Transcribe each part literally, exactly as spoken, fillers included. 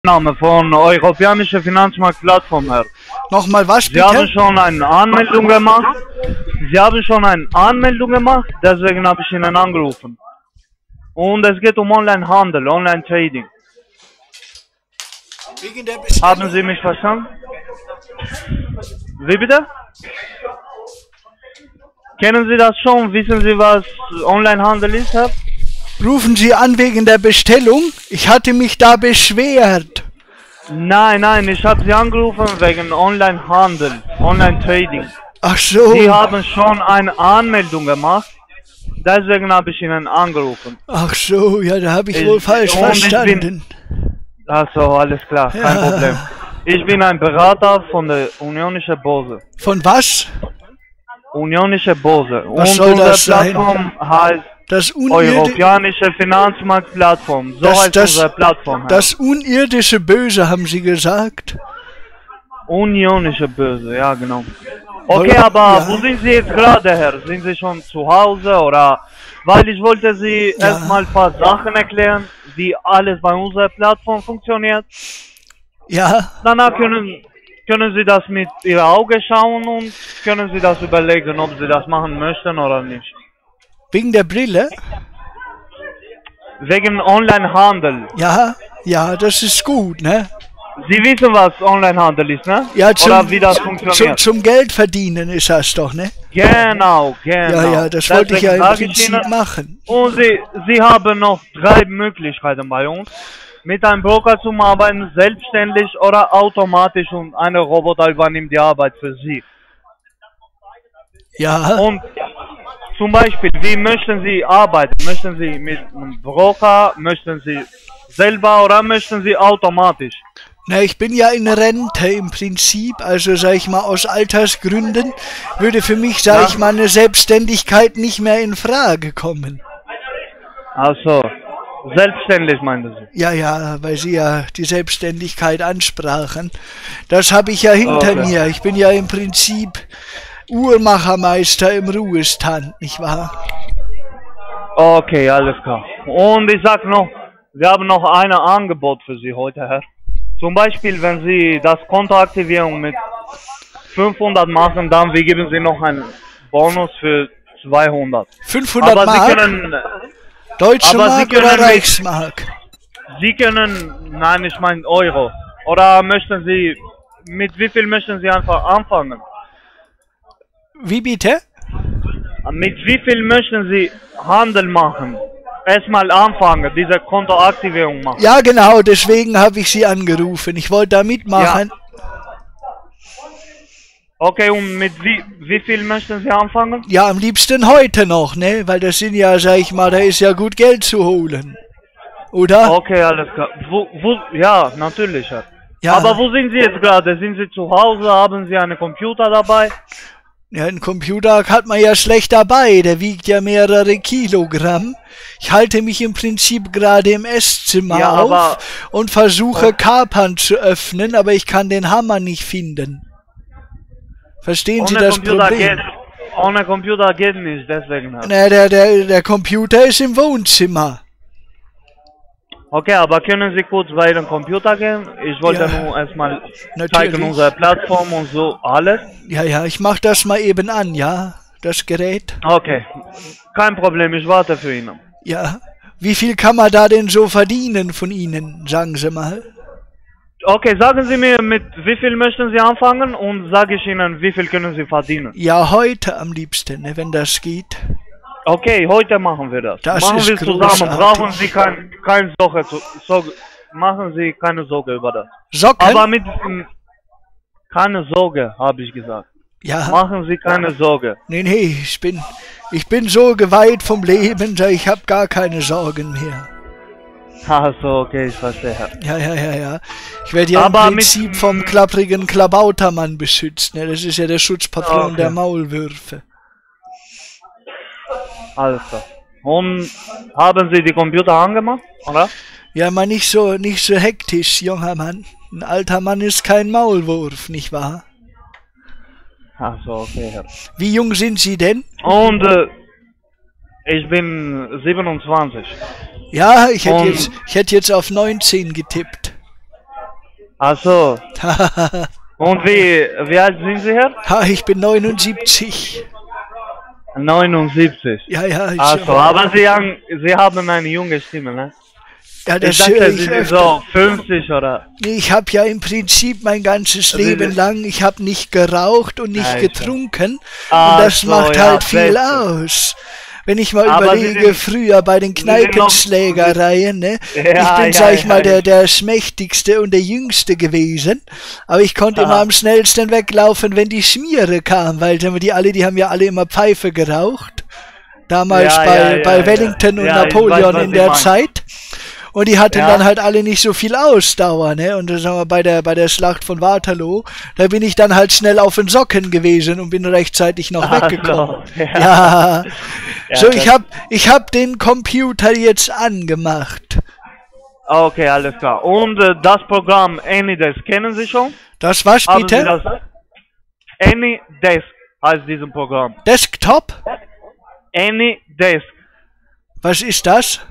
Name von Europäischer Finanzmarktplattform, Herr. Nochmal was, Sie bitte? haben schon eine Anmeldung gemacht. Sie haben schon eine Anmeldung gemacht, deswegen habe ich Ihnen angerufen. Und es geht um Online-Handel, Online-Trading. Wegen der Bestellung. Haben Sie mich verstanden? Wie bitte? Kennen Sie das schon? Wissen Sie, was Online-Handel ist, Herr? Rufen Sie an wegen der Bestellung? Ich hatte mich da beschwert. Nein, nein, ich habe Sie angerufen wegen Online-Handel, Online-Trading. Ach so. Sie haben schon eine Anmeldung gemacht, deswegen habe ich Ihnen angerufen. Ach so, ja, da habe ich, ich wohl falsch verstanden. Ach so, alles klar, kein ja. Problem. Ich bin ein Berater von der Unionische Börse. Von was? Unionische Börse. Was Und soll unsere das sein? Plattform heißt Das Europäische Finanzmarktplattform. So das, heißt das, unsere Plattform. Das unirdische Böse, haben Sie gesagt? Unionische Börse, ja genau. Okay, aber ja. wo sind Sie jetzt gerade, Herr? Sind Sie schon zu Hause oder? Weil ich wollte Sie ja. erstmal ein paar Sachen erklären, wie alles bei unserer Plattform funktioniert. Ja. Danach können, können Sie das mit Ihren Augen schauen und können Sie das überlegen, ob Sie das machen möchten oder nicht. Wegen der Brille? Wegen Onlinehandel. Ja, ja, das ist gut, ne? Sie wissen, was Onlinehandel ist, ne? Ja, zum, oder wie das funktioniert. Zum, zum Geld verdienen ist das doch, ne? Genau, genau. Ja, ja, das wollte ich ja im Prinzip machen. Und Sie, Sie haben noch drei Möglichkeiten bei uns. Mit einem Broker zu arbeiten, selbstständig oder automatisch, und ein Roboter übernimmt die Arbeit für Sie. Ja. Und zum Beispiel, wie möchten Sie arbeiten? Möchten Sie mit einem Broker, möchten Sie selber oder möchten Sie automatisch? Na, ich bin ja in Rente im Prinzip, also sag ich mal aus Altersgründen würde für mich, sag ja. ich mal, eine Selbstständigkeit nicht mehr in Frage kommen. Also, selbstständig meinen Sie? Ja, ja, weil Sie ja die Selbstständigkeit ansprachen. Das habe ich ja hinter okay. mir. Ich bin ja im Prinzip Uhrmachermeister im Ruhestand, nicht wahr? Okay, alles klar. Und ich sag noch, wir haben noch ein Angebot für Sie heute, Herr. Zum Beispiel, wenn Sie das Kontoaktivierung mit fünfhundert machen, dann wir geben Sie noch einen Bonus für zweihundert. fünfhundert aber Mark? Sie können, Deutsche aber Mark Sie können oder nicht, Reichsmark? Sie können, nein, ich meine Euro. Oder möchten Sie, mit wie viel möchten Sie einfach anfangen? Wie bitte? Mit wie viel möchten Sie Handel machen? Erstmal anfangen, diese Kontoaktivierung machen. Ja, genau, deswegen habe ich Sie angerufen. Ich wollte da mitmachen. Ja. Okay, und mit wie, wie viel möchten Sie anfangen? Ja, am liebsten heute noch, ne? Weil das sind ja, sag ich mal, da ist ja gut Geld zu holen. Oder? Okay, alles klar. Wo, wo, ja, natürlich. Ja. Aber wo sind Sie jetzt gerade? Sind Sie zu Hause? Haben Sie einen Computer dabei? Ja, ein Computer hat man ja schlecht dabei, der wiegt ja mehrere Kilogramm. Ich halte mich im Prinzip gerade im Esszimmer ja, auf und versuche oh. Kapern zu öffnen, aber ich kann den Hammer nicht finden. Verstehen Sie das Computer Problem? Geht, ohne Computer geht nicht, deswegen. Na, der, der, der Computer ist im Wohnzimmer. Okay, aber können Sie kurz bei Ihrem Computer gehen? Ich wollte ja, nur erstmal zeigen unsere Plattform und so alles. Ja, ja, ich mach das mal eben an, ja, das Gerät. Okay, kein Problem, ich warte für Ihnen. Ja, wie viel kann man da denn so verdienen von Ihnen, sagen Sie mal? Okay, sagen Sie mir, mit wie viel möchten Sie anfangen und sage ich Ihnen, wie viel können Sie verdienen? Ja, heute am liebsten, ne, wenn das geht. Okay, heute machen wir das. Das machen ist wir zusammen. großartig. Brauchen Sie kein, kein Sorge, so, machen Sie keine Sorge über das. Socken? Aber mit keine Sorge, habe ich gesagt. Ja. Machen Sie keine Sorge. Nee, nee, ich bin ich bin so geweiht vom Leben, ich habe gar keine Sorgen mehr. Ach so, okay, ich verstehe. Ja, ja, ja, ja. Ich werde ja Aber im Prinzip vom klapprigen Klabautermann beschützt. Ne? Das ist ja der Schutzpatron okay. der Maulwürfe. Alles klar. Und haben Sie die Computer angemacht, oder? Ja, mal nicht so, nicht so hektisch, junger Mann. Ein alter Mann ist kein Maulwurf, nicht wahr? Ach so, okay. Ja. Wie jung sind Sie denn? Und äh, ich bin siebenundzwanzig. Ja, ich hätte, jetzt, ich hätte jetzt auf neunzehn getippt. Ach so. Und wie, wie alt sind Sie, Herr? Ha, ich bin neunundsiebzig. neunundsiebzig. Ja, ja. Ich, Also, aber Sie haben, Sie haben eine junge Stimme, ne? ja, Ich das dachte, höre Sie ich sind öfter. so fünfzig oder... Nee, ich habe ja im Prinzip mein ganzes Also, Leben das- lang, ich habe nicht geraucht und nicht Alter. getrunken. Ach Und das so, macht ja, halt viel Beste. aus. Wenn ich mal Aber Sie überlege, sind- früher bei den sind noch- Kneipenschlägereien, ne? Ja, ich bin, ja, sag ich ja, mal, der, ja. der schmächtigste und der jüngste gewesen. Aber ich konnte immer Aha. am schnellsten weglaufen, wenn die Schmiere kam, weil die alle, die haben ja alle immer Pfeife geraucht. Damals Ja, bei, ja, ja, bei ja. Wellington und Ja, ich Napoleon weiß, was in Sie der meinen. Zeit. Und die hatten Ja. dann halt alle nicht so viel Ausdauer, ne? Und das sagen wir, bei der, bei der Schlacht von Waterloo, da bin ich dann halt schnell auf den Socken gewesen und bin rechtzeitig noch Ach weggekommen. so, ja. Ja. Ja, So, das- ich hab, ich hab den Computer jetzt angemacht. Okay, alles klar. Und äh, das Programm AnyDesk kennen Sie schon? Das was Haben Sie bitte? das? AnyDesk heißt dieses Programm. Desktop? AnyDesk. Was ist das?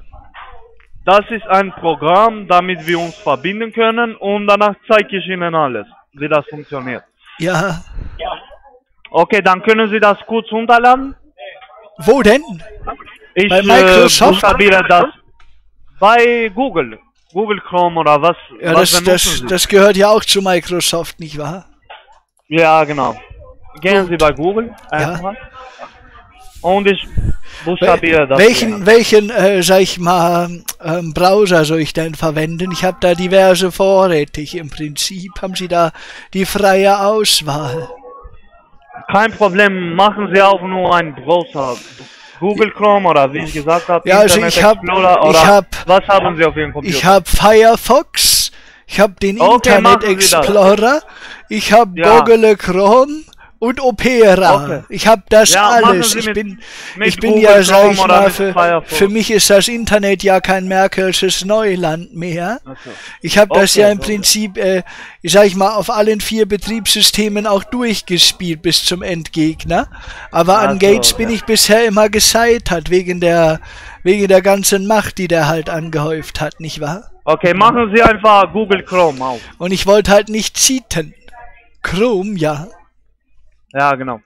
Das ist ein Programm, damit wir uns verbinden können und danach zeige ich Ihnen alles, wie das funktioniert. Ja. Okay, dann können Sie das kurz runterladen. Wo denn? Ich Bei Microsoft? Äh, buchstabiere das bei Google. Google Chrome oder was, Ja, was das, benutzen das, Sie? das gehört ja auch zu Microsoft, nicht wahr? Ja, genau. Gehen Sie bei Google Ja. erstmal. Und ich buchstabiere das. welchen, hier. welchen, äh, sag ich mal, ähm, Browser soll ich denn verwenden? Ich habe da diverse vorrätig. Im Prinzip haben Sie da die freie Auswahl. Kein Problem, machen Sie auch nur einen Browser. Google Chrome oder wie ich gesagt habe, Ja, also Internet ich hab- Explorer ich oder hab- was haben Sie auf Ihrem Computer? Ich habe Firefox, ich habe den Okay, Internet machen Sie das. Explorer, ich habe Ja. Google Chrome und Opera. Okay. Ich habe das Ja, machen alles. Sie Ich mit- bin, mit ich bin Google ja, sag Chrome ich oder mal, mit für, Firefox. für mich ist das Internet ja kein Merkelsches Neuland mehr. Ach so. Ich habe das Okay, ja im okay. Prinzip, äh, ich sag ich mal, auf allen vier Betriebssystemen auch durchgespielt bis zum Endgegner. Aber an Ach so, Gates bin ja. ich bisher immer gescheitert, wegen der, wegen der ganzen Macht, die der halt angehäuft hat, nicht wahr? Okay, machen Sie einfach Google Chrome auf. Und ich wollte halt nicht cheaten. Chrome, ja. Ja, genau.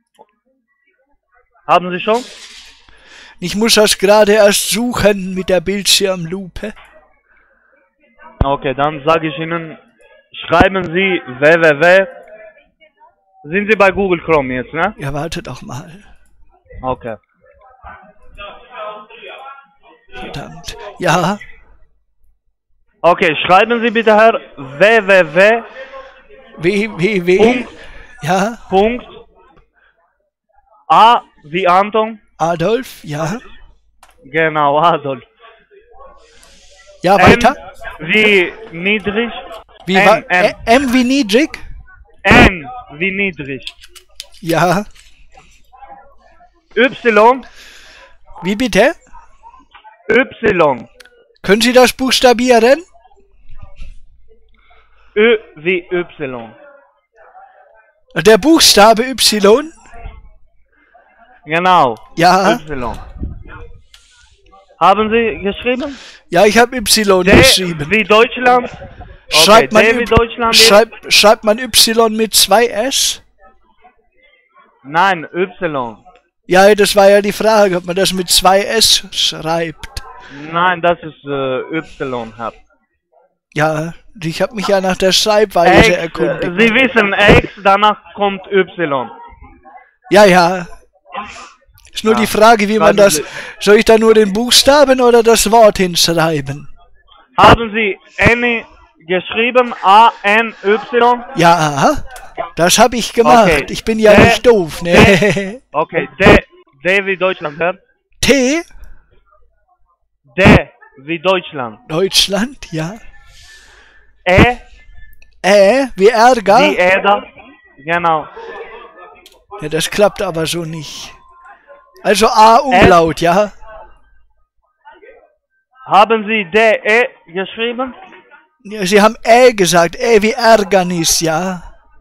Haben Sie schon? Ich muss das gerade erst suchen mit der Bildschirmlupe. Okay, dann sage ich Ihnen, schreiben Sie www. Sind Sie bei Google Chrome jetzt, ne? Ja, warte doch mal. Okay. Verdammt. Ja, Okay, schreiben Sie bitte her www. www. Punkt. Ja, Punkt. A wie Anton. Adolf, ja. Genau, Adolf. Ja, M weiter. wie niedrig. Wie M, wa- M. Ä- M wie niedrig? N wie niedrig. Ja. Y. Wie bitte? Y. Können Sie das buchstabieren? Ö wie Y. Der Buchstabe Y? Genau. Ja. Y. Haben Sie geschrieben? Ja, ich habe Y D geschrieben. wie Deutschland. Schreibt man, D wie Y- Deutschland. jetzt? schreibt, schreibt man Y mit zwei S? Nein, Y. Ja, das war ja die Frage, ob man das mit zwei S schreibt. Nein, das ist äh, Y, Herr. Ja, ich habe mich ja nach der Schreibweise X, erkundigt. äh, Sie wissen X, danach kommt Y. Ja, ja. Ist nur Ja. die Frage, wie man Schreiben das... Sie- Soll ich da nur den Buchstaben oder das Wort hinschreiben? Haben Sie N geschrieben? A, N, Y? Ja, das habe ich gemacht. Okay. Ich bin ja D- nicht doof, ne? Okay, D, D wie Deutschland, Herr. T, D wie Deutschland. Deutschland, ja. E Ä, wie Ärger. wie Eder. Genau. Ja, das klappt aber so nicht. Also A, Umlaut, ja. Haben Sie D, E geschrieben? Ja, Sie haben Ä gesagt. Ä wie Ärgernis, ja.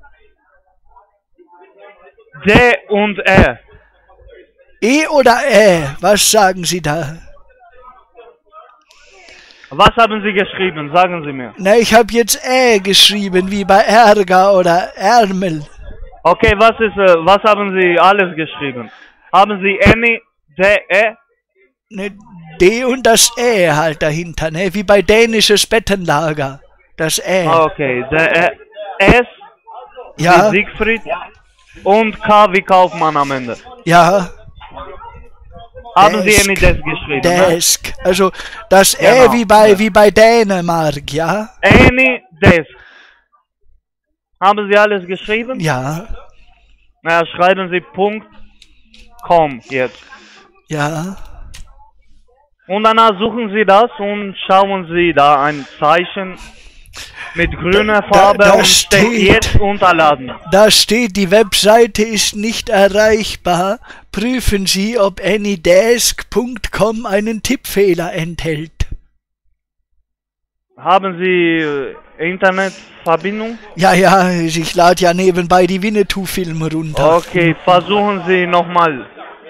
D und E. E oder Ä? Was sagen Sie da? Was haben Sie geschrieben? Sagen Sie mir. Na, ich habe jetzt Ä geschrieben, wie bei Ärger oder Ärmel. Okay, was ist, äh, was haben Sie alles geschrieben? Haben Sie N, D, E? Ne, D und das Ä halt dahinter, ne? Wie bei dänisches Bettenlager. Das Ä. Okay, der E, S Ja, wie Siegfried und K wie Kaufmann am Ende. ja. Haben Sie Desk. N, Desk geschrieben? Ne? Desk. Also das Genau. Ä wie bei, wie bei Dänemark, ja? N, Desk. Haben Sie alles geschrieben? Ja, Na, schreiben Sie Punkt .com jetzt. ja. Und danach suchen Sie das und schauen Sie da ein Zeichen mit grüner Farbe da und steht steht- jetzt runterladen. Da steht, die Webseite ist nicht erreichbar. Prüfen Sie, ob anydesk punkt com einen Tippfehler enthält. Haben Sie äh, Internetverbindung? Ja, ja, ich lade ja nebenbei die Winnetou-Filme runter. Okay, versuchen Sie nochmal.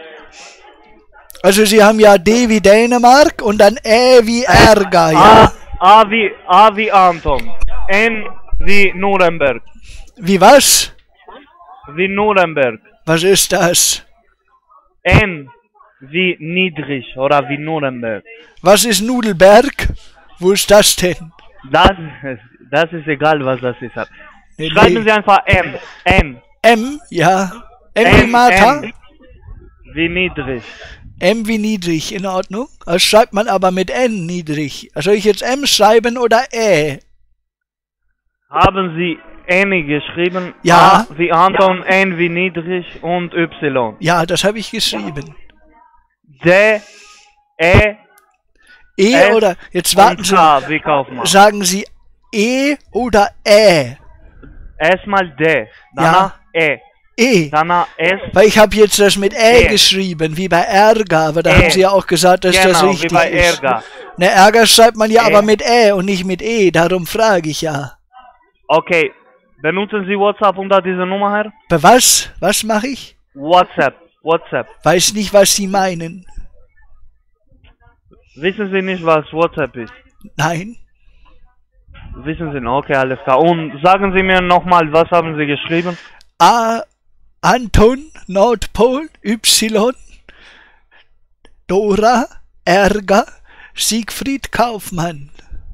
Also Sie haben ja D wie Dänemark und dann Ä wie Ärger, ja? A, A, wie, A wie Anton. N wie Nuremberg. Wie was? Wie Nuremberg. Was ist das? N wie niedrig oder wie Nuremberg. Was ist Nudelberg? Wo ist das denn? Das, ist- das ist egal, was das ist. Nee, Schreiben nee. Sie einfach M. M. M, ja. M wie M, Martha? M. Wie niedrig. M wie niedrig, in Ordnung. Das schreibt man aber mit N niedrig. Soll ich jetzt M schreiben oder Ä? Haben Sie N geschrieben? Ja. A wie Anton, N wie niedrig und Y. Ja, das habe ich geschrieben. D, E E S oder, jetzt warten und Sie, K wie Kaufmann. sagen Sie E oder Ä? Erstmal D, danach E, E. danach S. Weil ich habe jetzt das mit Ä Ä. geschrieben, wie bei Ärger, aber da Ä. haben Sie ja auch gesagt, dass das Genau, richtig wie bei ist. Ärger. Ne, Ärger schreibt man ja Ä. aber mit Ä und nicht mit E, darum frage ich ja. Okay, benutzen Sie WhatsApp unter dieser Nummer her? Bei was? Was mache ich? WhatsApp, WhatsApp. Weiß nicht, was Sie meinen. Wissen Sie nicht, was WhatsApp ist? Nein. Wissen Sie nicht? Okay, alles klar. Und sagen Sie mir nochmal, was haben Sie geschrieben? A, Anton, Nordpol, Y, Dora, Ärger, Siegfried Kaufmann.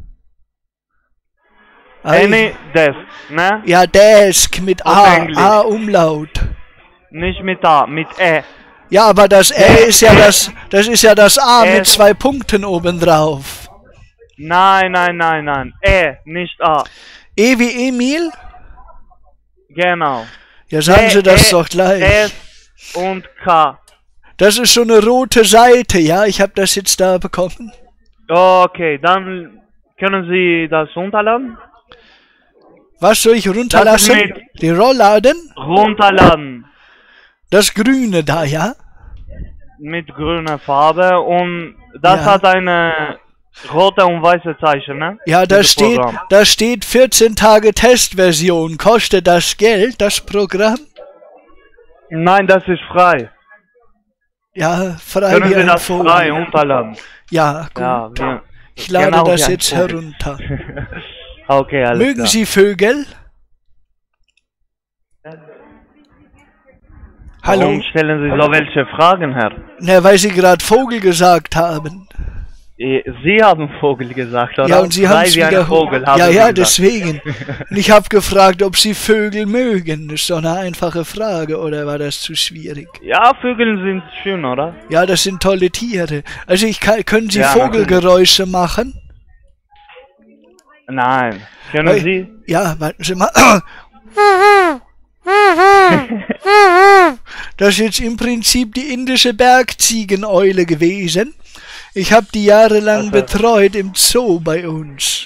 Any Desk, ne? Ja, Desk mit Auf A, Englisch. A Umlaut. Nicht mit A, mit E. Ja, aber das Ä ist ja das, das ist ja das A mit S. zwei Punkten obendrauf. Nein, nein, nein, nein. E, nicht A. E wie Emil? Genau. Ja, sagen E, Sie das E, doch gleich. S und K. Das ist so eine rote Seite, ja, ich habe das jetzt da bekommen. Okay, dann können Sie das runterladen? Was soll ich runterlassen? Das mit- Die Rollladen? Runterladen. Das Grüne da, ja? Mit grüner Farbe und das Ja. hat eine rote und weiße Zeichen, ne? Ja, da Dieses steht, Programm. da steht vierzehn Tage Testversion. Kostet das Geld, das Programm? Nein, das ist frei. Ja, frei Können wie Sie ein das Vogel. frei runterladen? Ja, gut. Ja, wir. Ich lade Genau das wie ein jetzt Vogel. herunter. Okay, alles Mögen klar. Sie Vögel? Hallo? Warum stellen Sie so welche Fragen, Herr? Na, weil Sie gerade Vogel gesagt haben. Eh, Sie haben Vogel gesagt, oder? Ja, und Sie haben Frei es wie ein wieder. Vogel, haben Ja, Sie ja, gesagt. deswegen. Und ich habe gefragt, ob Sie Vögel mögen. Das ist doch eine einfache Frage, oder war das zu schwierig? Ja, Vögel sind schön, oder? Ja, das sind tolle Tiere. Also ich kann, können Sie Ja, Vogelgeräusche machen? Nein. Können Weil- Sie? Ja, warten Sie mal. Das ist jetzt im Prinzip die indische Bergziegeneule gewesen. Ich habe die jahrelang Also- betreut im Zoo bei uns.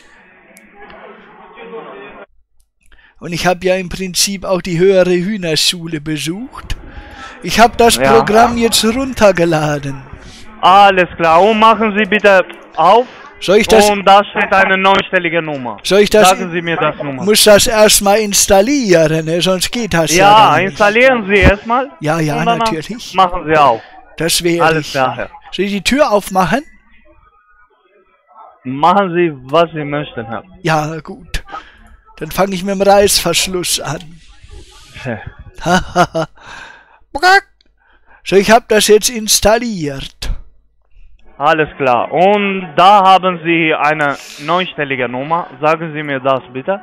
Und ich habe ja im Prinzip auch die höhere Hühnerschule besucht. Ich habe das Ja. Programm jetzt runtergeladen. Alles klar. Und machen Sie bitte auf. Soll ich das, Und da steht eine neunstellige Nummer. soll ich das, Sagen Sie mir das Nummer. muss das erstmal installieren, ne? Sonst geht das ja, Ja, gar nicht. installieren Sie erstmal. Ja, ja, und danach natürlich. Machen Sie auf. Das wäre Alles ich. klar, Herr. Soll ich die Tür aufmachen? Machen Sie, was Sie möchten, Herr. Ja, gut. Dann fange ich mit dem Reißverschluss an. Hahaha. So, ich habe das jetzt installiert. Alles klar. Und da haben Sie eine neunstellige Nummer. Sagen Sie mir das bitte.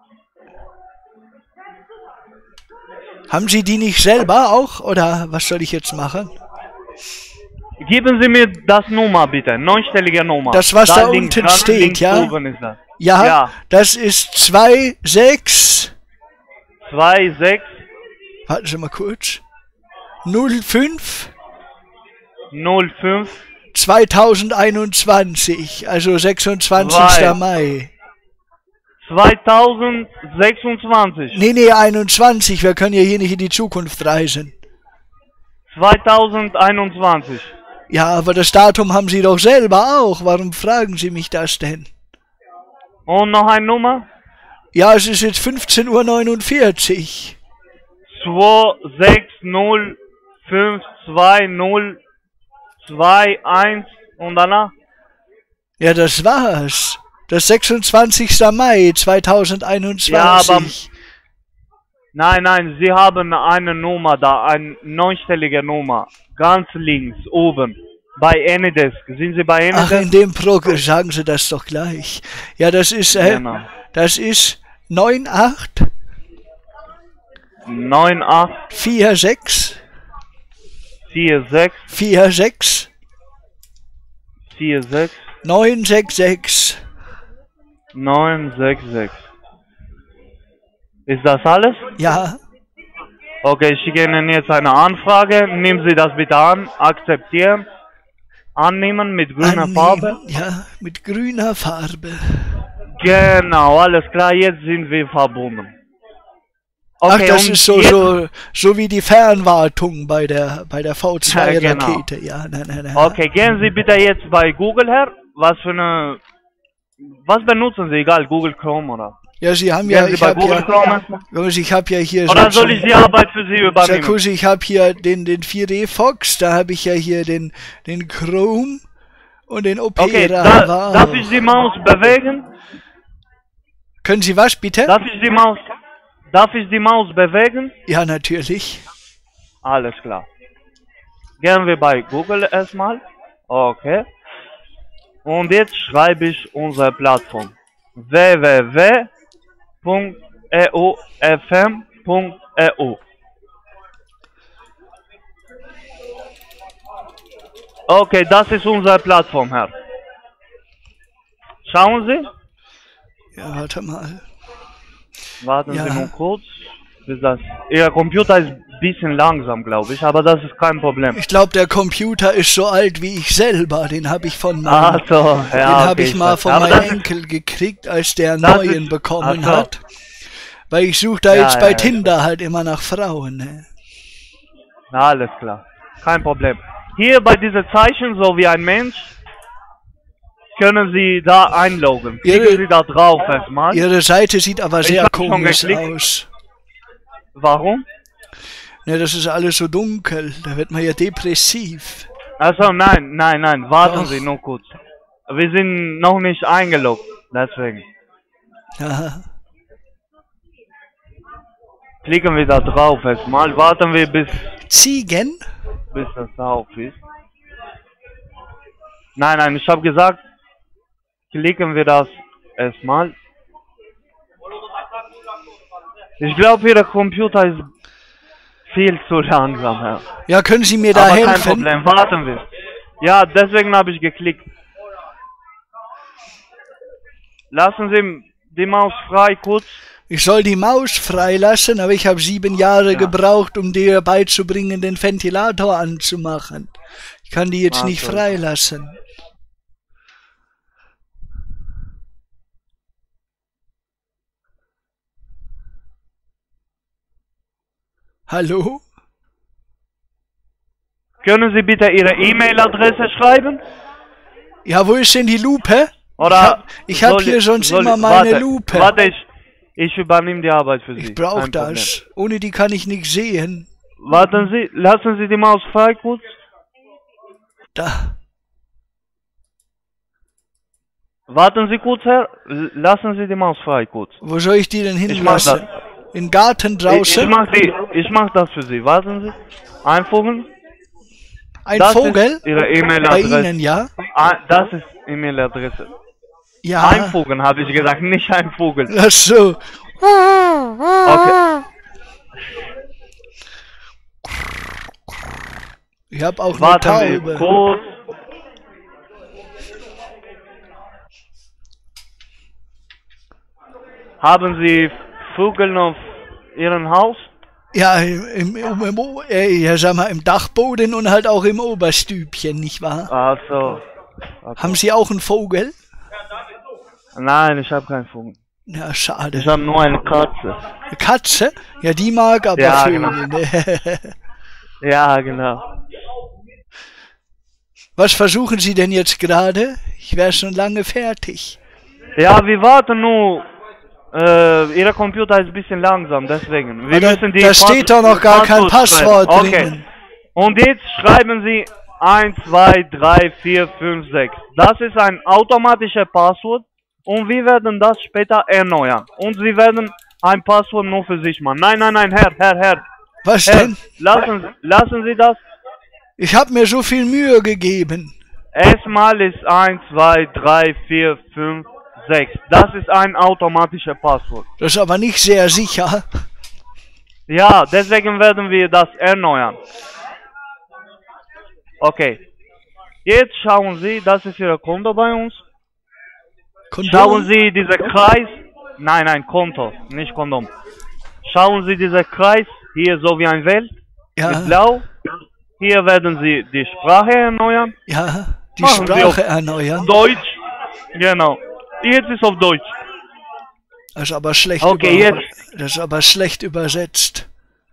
Haben Sie die nicht selber auch? Oder was soll ich jetzt machen? Geben Sie mir das Nummer bitte. Neunstellige Nummer. Das, was da, da links, unten steht, links ja? Oben ist das. Ja, ja, das ist zwei sechs. zwei sechs. Warten Sie mal kurz. null fünf. null fünf. zweitausendeinundzwanzig, also sechsundzwanzigster Mai. zweitausendsechsundzwanzig. Nee, nee, einundzwanzig, wir können ja hier nicht in die Zukunft reisen. zweitausendeinundzwanzig. Ja, aber das Datum haben Sie doch selber auch. Warum fragen Sie mich das denn? Und noch eine Nummer? Ja, es ist jetzt fünfzehn Uhr neunundvierzig. zwei sechs null fünf zwei null zwei eins und danach? Ja, das war's. Das sechsundzwanzigster Mai zweitausendeinundzwanzig. Ja, aber... Nein, nein, Sie haben eine Nummer da, eine neunstellige Nummer. Ganz links, oben. Bei Anydesk. Sind Sie bei Anydesk? Ach, in dem Programm, sagen Sie das doch gleich. Ja, das ist, äh, genau. Das ist neun acht. neun acht. vier sechs. vier sechs. vier sechs. vier sechs. neun sechs sechs. neun sechs sechs. Ist das alles? Ja. Okay, ich schicke Ihnen jetzt eine Anfrage. Nehmen Sie das bitte an. Akzeptieren. Annehmen mit grüner Annehmen. Farbe. Ja, mit grüner Farbe. Genau, alles klar. Jetzt sind wir verbunden. Okay, ach, das ist so, so, so wie die Fernwartung bei der, bei der V zwei Rakete. Ja, genau. Ja, nein, nein, nein. Okay, gehen Sie bitte jetzt bei Google her. Was für eine... Was benutzen Sie? Egal, Google Chrome oder... Ja, Sie haben ja, ich habe ja, ich habe ja hier... Oder soll ich die Arbeit für Sie übernehmen? Sarkozy, ich habe hier den, den vier D Fox, da habe ich ja hier den, den Chrome und den Opera. Okay, da, darf ich die Maus bewegen? Können Sie was, bitte? Darf ich die Maus, darf ich die Maus bewegen? Ja, natürlich. Alles klar. Gehen wir bei Google erstmal. Okay. Und jetzt schreibe ich unsere Plattform. w w w punkt e o f m punkt e u. Okay, das ist unsere Plattform, Herr. Schauen Sie. Ja, warte mal. Warten ja. Sie nur kurz. Bis das. Ihr Computer ist ein bisschen langsam, glaube ich, aber das ist kein Problem. Ich glaube, der Computer ist so alt wie ich selber. Den habe ich von meinem, so, ja, den habe okay, ich mal von aber meinem Enkel gekriegt, als der einen neuen ist, bekommen so. hat. Weil ich suche da ja, jetzt ja, bei ja, Tinder halt immer nach Frauen. Ne? Alles klar, kein Problem. Hier bei diesen Zeichen, so wie ein Mensch, können Sie da einloggen. Klicken Ihre, Sie da drauf erstmal. Ihre Seite sieht aber sehr komisch aus. Warum? Ne, das ist alles so dunkel, da wird man ja depressiv. Also nein, nein, nein, warten Doch. Sie nur kurz. Wir sind noch nicht eingeloggt, deswegen. Ja. Klicken wir da drauf erstmal, warten wir bis... Ziegen? Bis das auf ist. Nein, nein, ich habe gesagt, klicken wir das erstmal. Ich glaube, Ihr Computer ist viel zu langsam, Herr. Ja, können Sie mir da Aber helfen? kein Problem, warten wir. Ja, deswegen habe ich geklickt. Lassen Sie die Maus frei, kurz. Ich soll die Maus freilassen, aber ich habe sieben Jahre ja. gebraucht, um dir beizubringen, den Ventilator anzumachen. Ich kann die jetzt Ach, nicht so. freilassen. Hallo? Können Sie bitte Ihre E-Mail-Adresse schreiben? Ja, wo ist denn die Lupe? Oder ich habe hab hier sonst soll, immer meine warte, Lupe. Warte, ich, ich übernehme die Arbeit für Sie. Ich brauche das. Problem. Ohne die kann ich nichts sehen. Warten Sie, lassen Sie die Maus frei kurz. Da. Warten Sie kurz, Herr. L- Lassen Sie die Maus frei kurz. Wo soll ich die denn Ich mach das. hinlassen? Im Garten Ich, ich draußen? mach die, ich mach das für Sie. Warten Sie. Einfügen. Ein Das Vogel? ist Ihre Bei E-Mail-Adresse. Ihnen, ja? Ah, das ist E-Mail-Adresse. Ja. Einfügen, habe ich gesagt, nicht ein Vogel. Ach so. Okay. Ich habe auch eine Warten Sie Taube. kurz. Haben Sie Vögel auf Ihrem Haus? Ja, im, im, im, O- äh, ja, sag mal, im Dachboden und halt auch im Oberstübchen, nicht wahr? Ach so. Okay. Haben Sie auch einen Vogel? Nein, ich habe keinen Vogel. Ja, schade. Ich habe nur eine Katze. Eine Katze? Ja, die mag aber Ja, Vögel. genau. Ne? Ja, genau. Was versuchen Sie denn jetzt gerade? Ich wäre schon lange fertig. Ja, wir warten nur. Äh, Ihr Computer ist ein bisschen langsam, deswegen. Wir Aber müssen die da steht doch noch gar kein Passwort schreiben. Okay. drinnen. Und jetzt schreiben Sie eins, zwei, drei, vier, fünf, sechs. Das ist ein automatisches Passwort und wir werden das später erneuern. Und Sie werden ein Passwort nur für sich machen. Nein, nein, nein, Herr, Herr, Herr. Was Herr, denn? lassen, Sie- lassen Sie das. Ich habe mir so viel Mühe gegeben. Erstmal ist eins, zwei, drei, vier, fünf, sechs. Das ist ein automatisches Passwort. Das ist aber nicht sehr sicher. Ja, deswegen werden wir das erneuern. Okay. Jetzt schauen Sie, das ist Ihr Konto bei uns. Kondom? Schauen Sie diesen Kreis. Nein, nein, Konto, nicht Kondom. Schauen Sie diesen Kreis, hier so wie ein Welt, Ja, mit Blau. Hier werden Sie die Sprache erneuern. ja, die Machen Sie Sprache auf erneuern. Deutsch. Genau. Jetzt ist auf Deutsch. Das ist aber schlecht, Okay, über, jetzt. das ist aber schlecht übersetzt.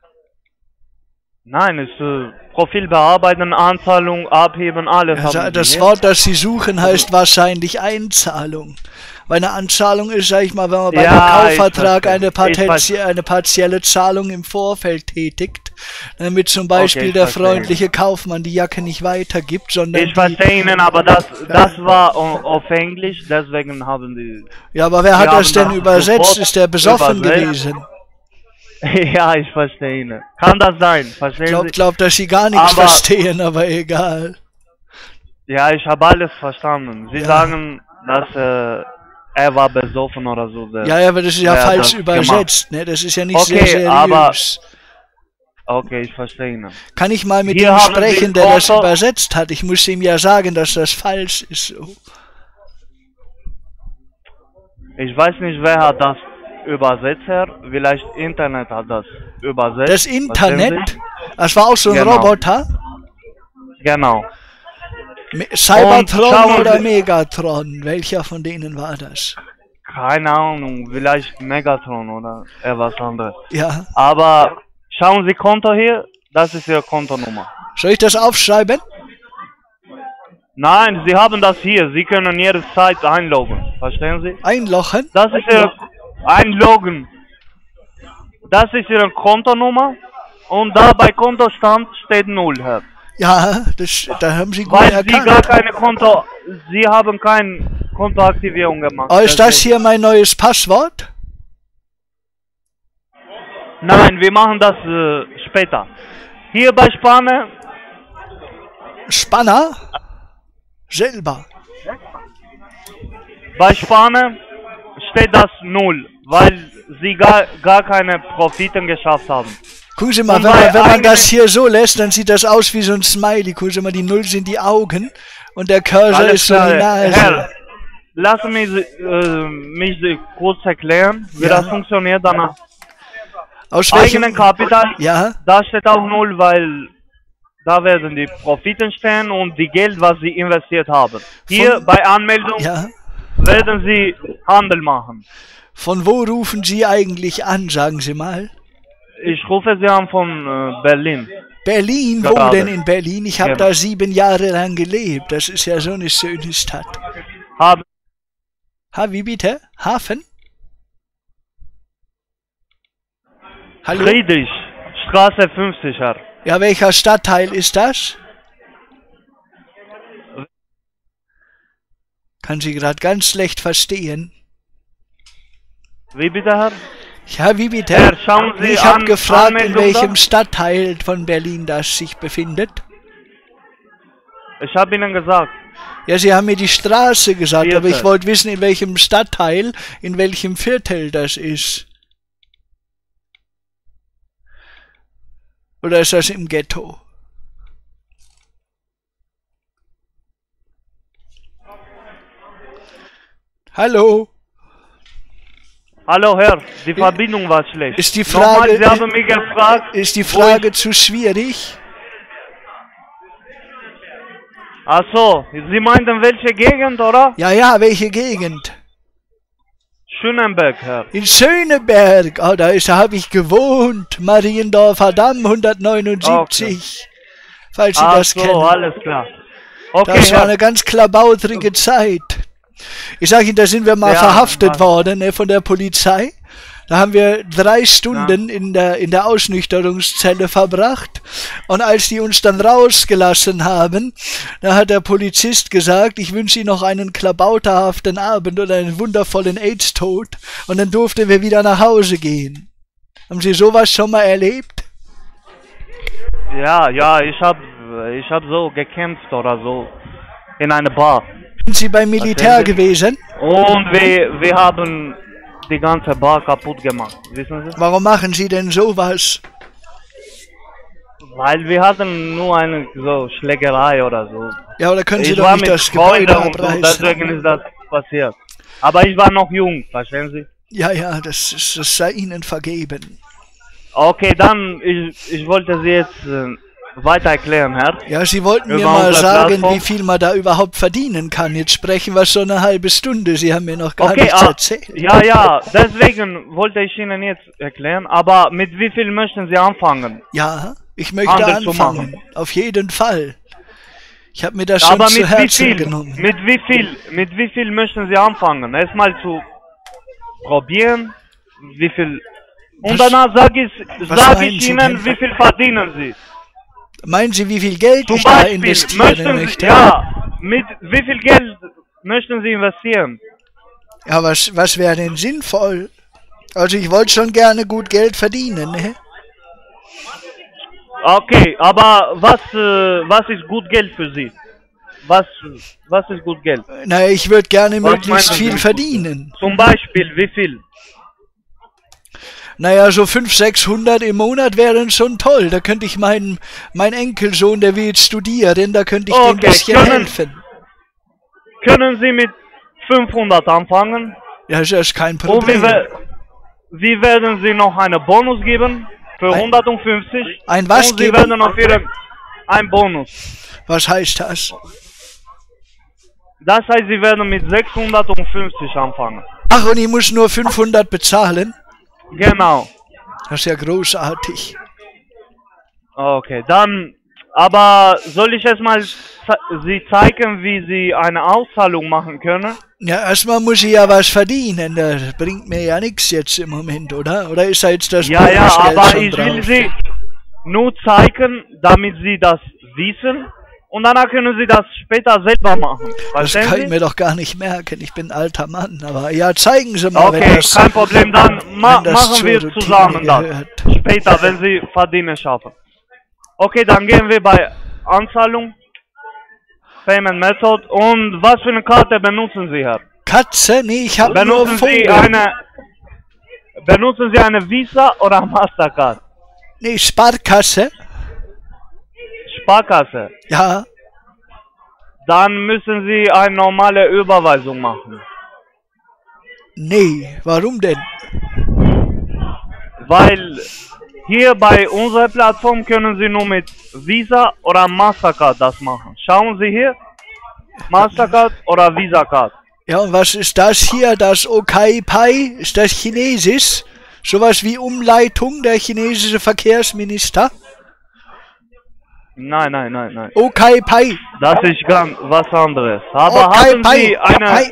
Nein, ist äh, Profil bearbeiten, Anzahlung, abheben, alles Also haben das Sie. Wort, das Sie suchen, heißt wahrscheinlich Einzahlung. Weil eine Anzahlung ist, sag ich mal, wenn man bei Ja, einem ich Kaufvertrag verstehe. eine, Ich patentie- verstehe. eine partielle Zahlung im Vorfeld tätigt, damit zum Beispiel ich der verstehe. freundliche Kaufmann die Jacke nicht weitergibt, sondern Ich die, verstehe Ihnen, aber das, das war o- auf Englisch, deswegen haben die... ja, aber wer hat Wir das haben denn das übersetzt? sofort Ist der besoffen übersetzt. gewesen? Ja, ich verstehe Ihnen. Kann das sein, Ich verstehen glaub, Sie? glaub, dass Sie gar nichts Aber- verstehen, aber egal. Ja, ich habe alles verstanden. Sie Ja. sagen, dass äh, er war besoffen oder so. Der, Ja, ja, aber das ist ja wer hat falsch das übersetzt, ne? Das ist ja nicht Okay, sehr seriös. aber- Okay, ich verstehe Ihnen. Kann ich mal mit Hier ihm haben Sie sprechen, der das Konto- übersetzt hat? Ich muss ihm ja sagen, dass das falsch ist. So. Ich weiß nicht, wer hat das übersetzt, Herr. Vielleicht Internet hat das übersetzt. Das Verstehen Internet, das war auch so ein Genau. Roboter. Sie? Genau. Me- Cybertron schauen oder Sie- Megatron? Welcher von denen war das? Keine Ahnung, vielleicht Megatron oder etwas anderes. Ja. Aber schauen Sie Konto hier, das ist Ihre Kontonummer. Soll ich das aufschreiben? Nein, Sie haben das hier, Sie können jederzeit einloggen. Verstehen Sie? Einlochen? Das ist Ihre Einloggen. Das ist Ihre Kontonummer und da bei Kontostand steht null, Herr. Ja, das, da haben Sie gut Weil Sie gar erkannt. keine Konto, Sie haben keine Kontoaktivierung gemacht. Oh, ist das Deswegen- hier mein neues Passwort? Nein, wir machen das äh, später. Hier bei Spanne, Spanner? Selber. bei Spanne steht das null, weil Sie gar, gar keine Profiten geschafft haben. Gucken Sie mal, Und wenn man, bei wenn man eigenen- das hier so lässt, dann sieht das aus wie so ein Smiley. Gucken Sie mal, die Null sind die Augen und der Cursor Alles ist so die klar, Nase. Herr, lassen mich, äh, mich kurz erklären, wie Ja. das funktioniert. Danach Aus welchem? eigenen Kapital, Ja, da steht auch null, weil da werden die Profiten stehen und die Geld, was Sie investiert haben. Hier Von- bei Anmeldung ja. werden Sie Handel machen. Von wo rufen Sie eigentlich an, sagen Sie mal? Ich rufe Sie an von äh, Berlin. Berlin, wo Gerade. denn in Berlin? Ich habe Genau. da sieben Jahre lang gelebt. Das ist ja so eine schöne Stadt. Haben Ha, wie bitte? Hafen? Hallo? Friedrich, Straße fünfzig, Herr. Ja, welcher Stadtteil ist das? Kann Sie gerade ganz schlecht verstehen. Wie bitte, Herr? Ja, wie bitte? Herr, schauen Sie Ich habe an, gefragt, in Anmeldung welchem da? Stadtteil von Berlin das sich befindet. Ich habe Ihnen gesagt. Ja, Sie haben mir die Straße gesagt, Viertel. aber ich wollte wissen, in welchem Stadtteil, in welchem Viertel das ist. Oder ist das im Ghetto? Hallo? Hallo, Herr. Die Verbindung war schlecht. Ist die Nochmal, Frage, Sie haben mich gefragt. ist die wo Frage ich- zu schwierig? Ach so, Sie meinten welche Gegend, oder? Ja, ja, welche Gegend? Schönenberg, Herr. In Schöneberg, oh, da ist, da habe ich gewohnt. Mariendorfer Damm hundertneunundsiebzig. Falls Sie Ach das so, kennen. alles klar. Okay, Das war Herr. eine ganz klabautrige Zeit. Ich sage Ihnen, da sind wir mal Ja, verhaftet was? worden, ne, von der Polizei. Da haben wir drei Stunden in der, in der Ausnüchterungszelle verbracht. Und als die uns dann rausgelassen haben, da hat der Polizist gesagt, ich wünsche Ihnen noch einen klabauterhaften Abend oder einen wundervollen AIDS-Tod. Und dann durften wir wieder nach Hause gehen. Haben Sie sowas schon mal erlebt? Ja, ja, ich hab, ich hab so gekämpft oder so in einer Bar. Sind Sie beim Militär Erzählen Sie. gewesen? Und wir, wir haben die ganze Bar kaputt gemacht, wissen Sie? Warum machen Sie denn sowas? Weil wir hatten nur eine so Schlägerei oder so. Ja, oder können Sie Ich doch war nicht mit das Gebäude Freunden und so, abreißen? deswegen ist das passiert. Aber ich war noch jung, verstehen Sie? Ja, ja, das, ist, das sei Ihnen vergeben. Okay, dann, ich, ich wollte Sie jetzt äh, weiter erklären, Herr. Ja, Sie wollten mir Über mal unsere sagen, Plattform. wie viel man da überhaupt verdienen kann. Jetzt sprechen wir schon eine halbe Stunde. Sie haben mir noch gar Okay, nichts ah, erzählt. ja, ja, deswegen wollte ich Ihnen jetzt erklären, aber mit wie viel möchten Sie anfangen? Ja, ich möchte Handel zu anfangen. machen. Auf jeden Fall. Ich habe mir das schon Aber zu mit wie Herzen viel? genommen. Mit wie viel? Mit wie viel möchten Sie anfangen? Erstmal zu probieren, wie viel. Und Was- danach sage ich, was sag meinen ich Sie Ihnen, denn? wie viel verdienen Sie. Meinen Sie, wie viel Geld Zum ich da Beispiel, investieren möchten Sie, möchte? ja, mit wie viel Geld möchten Sie investieren? Ja, was, was wäre denn sinnvoll? Also ich wollte schon gerne gut Geld verdienen, ne? Okay, aber was, äh, was ist gut Geld für Sie? Was, was ist gut Geld? Naja, ich würde gerne Was möglichst meinen Sie viel mit verdienen. Zum Beispiel, wie viel? Naja, so fünfhundert, sechshundert im Monat wären schon toll. Da könnte ich meinen mein Enkelsohn, der will jetzt studieren, da könnte ich dem ein Okay, bisschen können- helfen. Können Sie mit fünfhundert anfangen? Ja, das ist kein Und wie, Problem. wer- wie werden Sie noch einen Bonus geben? Für Ein- hundertfünfzig? ein was Und Sie geben? werden auf Ihrem... Ein Bonus. Was heißt das? Das heißt, Sie werden mit sechshundertfünfzig anfangen. Ach, und ich muss nur fünfhundert bezahlen? Genau. Das ist ja großartig. Okay, dann... Aber soll ich erstmal ze Sie zeigen, wie Sie eine Auszahlung machen können? Ja, erstmal muss ich ja was verdienen. Das bringt mir ja nichts jetzt im Moment, oder? Oder ist da jetzt das Ja, ja, Bonusgeld aber schon ich will drauf? Sie nur zeigen, damit Sie das wissen. Und danach können Sie das später selber machen. Das Verstehen kann ich Sie? mir doch gar nicht merken. Ich bin ein alter Mann. Aber ja, zeigen Sie mal, wenn Okay, das, kein Problem, dann ma wenn das machen zur wir Routine zusammen das. gehört. Später, wenn Sie verdienen schaffen. Okay, dann gehen wir bei Anzahlung, Payment Method. Und was für eine Karte benutzen Sie, Herr? Katze? Nee, ich habe nur Benutzen Sie Vogel. eine, benutzen Sie eine Visa oder Mastercard? Nee, Sparkasse? Sparkasse. Ja. Dann müssen Sie eine normale Überweisung machen. Nee, warum denn? Weil hier bei unserer Plattform können Sie nur mit Visa oder Mastercard das machen. Schauen Sie hier, Mastercard oder Visa Card. Ja, und was ist das hier? Das Okay-Pai? Ist das Chinesisch? Sowas wie Umleitung, der chinesische Verkehrsminister? Nein, nein, nein, nein. Okay-Pai. Das ist ganz was anderes. Aber Okay, haben Pai. Sie eine, Pai.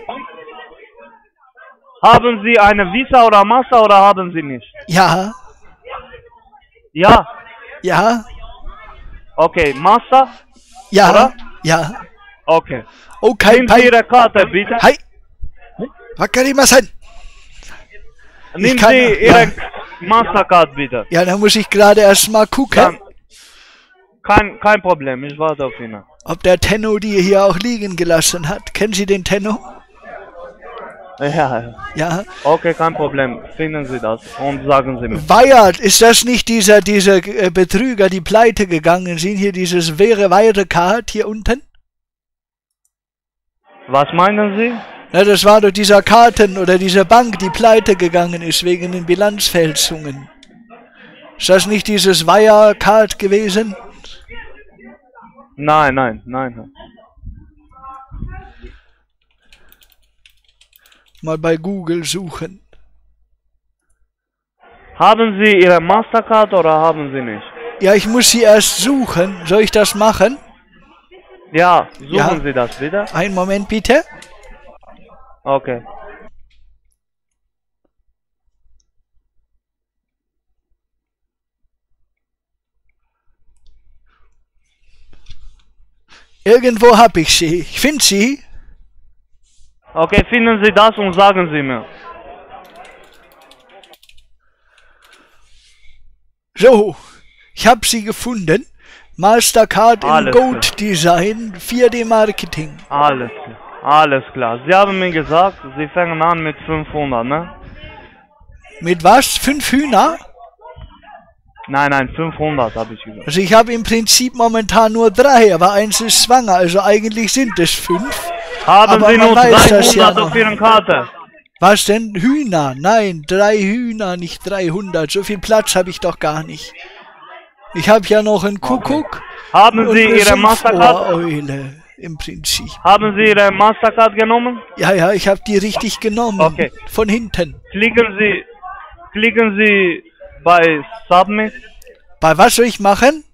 haben Sie eine Visa oder Master oder haben Sie nicht? Ja, Ja, ja, okay, Master, ja, Oder? ja. okay. Okay, Nehmen Sie Ihre Karte, bitte. Hi. Wakarimasen. Nehmen kann- Sie Ihre ja. Mastercard, bitte. Ja, dann muss ich gerade erst mal gucken, Dann, kein, kein Problem, ich warte auf Ihnen. ob der Tenno die hier auch liegen gelassen hat. Kennen Sie den Tenno? Ja, ja. Ja. Okay, kein Problem. Finden Sie das und sagen Sie mir. Weihert, ist das nicht dieser, dieser äh, Betrüger, die pleite gegangen sind? Hier dieses wäre Wirecard hier unten? Was meinen Sie? Na, das war doch dieser Karten- oder diese Bank, die pleite gegangen ist wegen den Bilanzfälschungen. Ist das nicht dieses Wirecard gewesen? Nein, nein, nein. Mal bei Google suchen. Haben Sie Ihre Mastercard oder haben Sie nicht? Ja, ich muss sie erst suchen. Soll ich das machen? Ja, suchen Ja. Sie das bitte. Einen Moment bitte. Okay. Irgendwo hab ich sie. Ich finde sie. Okay, finden Sie das und sagen Sie mir. So, ich habe sie gefunden. Mastercard Alles im Gold Design, vier D Marketing. Alles klar. Alles klar. Sie haben mir gesagt, Sie fangen an mit fünfhundert, ne? Mit was? Fünf Hühner? Nein, nein, fünfhundert habe ich gesagt. Also ich habe im Prinzip momentan nur drei, aber eins ist schwanger, also eigentlich sind es fünf. Haben Aber Sie man nur weiß das ja dreihundert noch. auf Ihren Karte? Was denn? Hühner? Nein, drei Hühner, nicht dreihundert. So viel Platz habe ich doch gar nicht. Ich habe ja noch einen Kuckuck Haben und Sie eine Ihre Mastercard? Sumpfohreule im Prinzip. Haben Sie Ihre Mastercard genommen? Ja, ja, ich habe die richtig genommen. Okay. Von hinten. Klicken Sie, klicken Sie bei Submit. Bei was soll ich machen?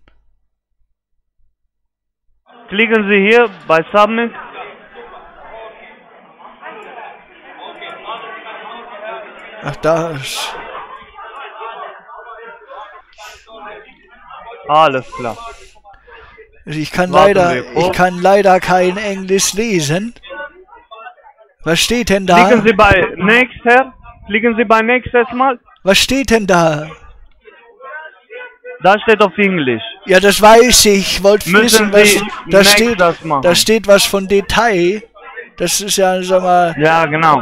Klicken Sie hier bei Submit. Ach, das. Alles klar. Also ich kann Warten leider, wir vor. ich kann leider kein Englisch lesen. Was steht denn da? Klicken Sie bei Next her. Klicken Sie bei Next erstmal. Was steht denn da? Da steht auf Englisch. Ja, das weiß ich. Ich wollte Müssen wissen, was Sie da next steht. das machen? Da steht was von Detail. Das ist ja, sag mal, Ja, genau.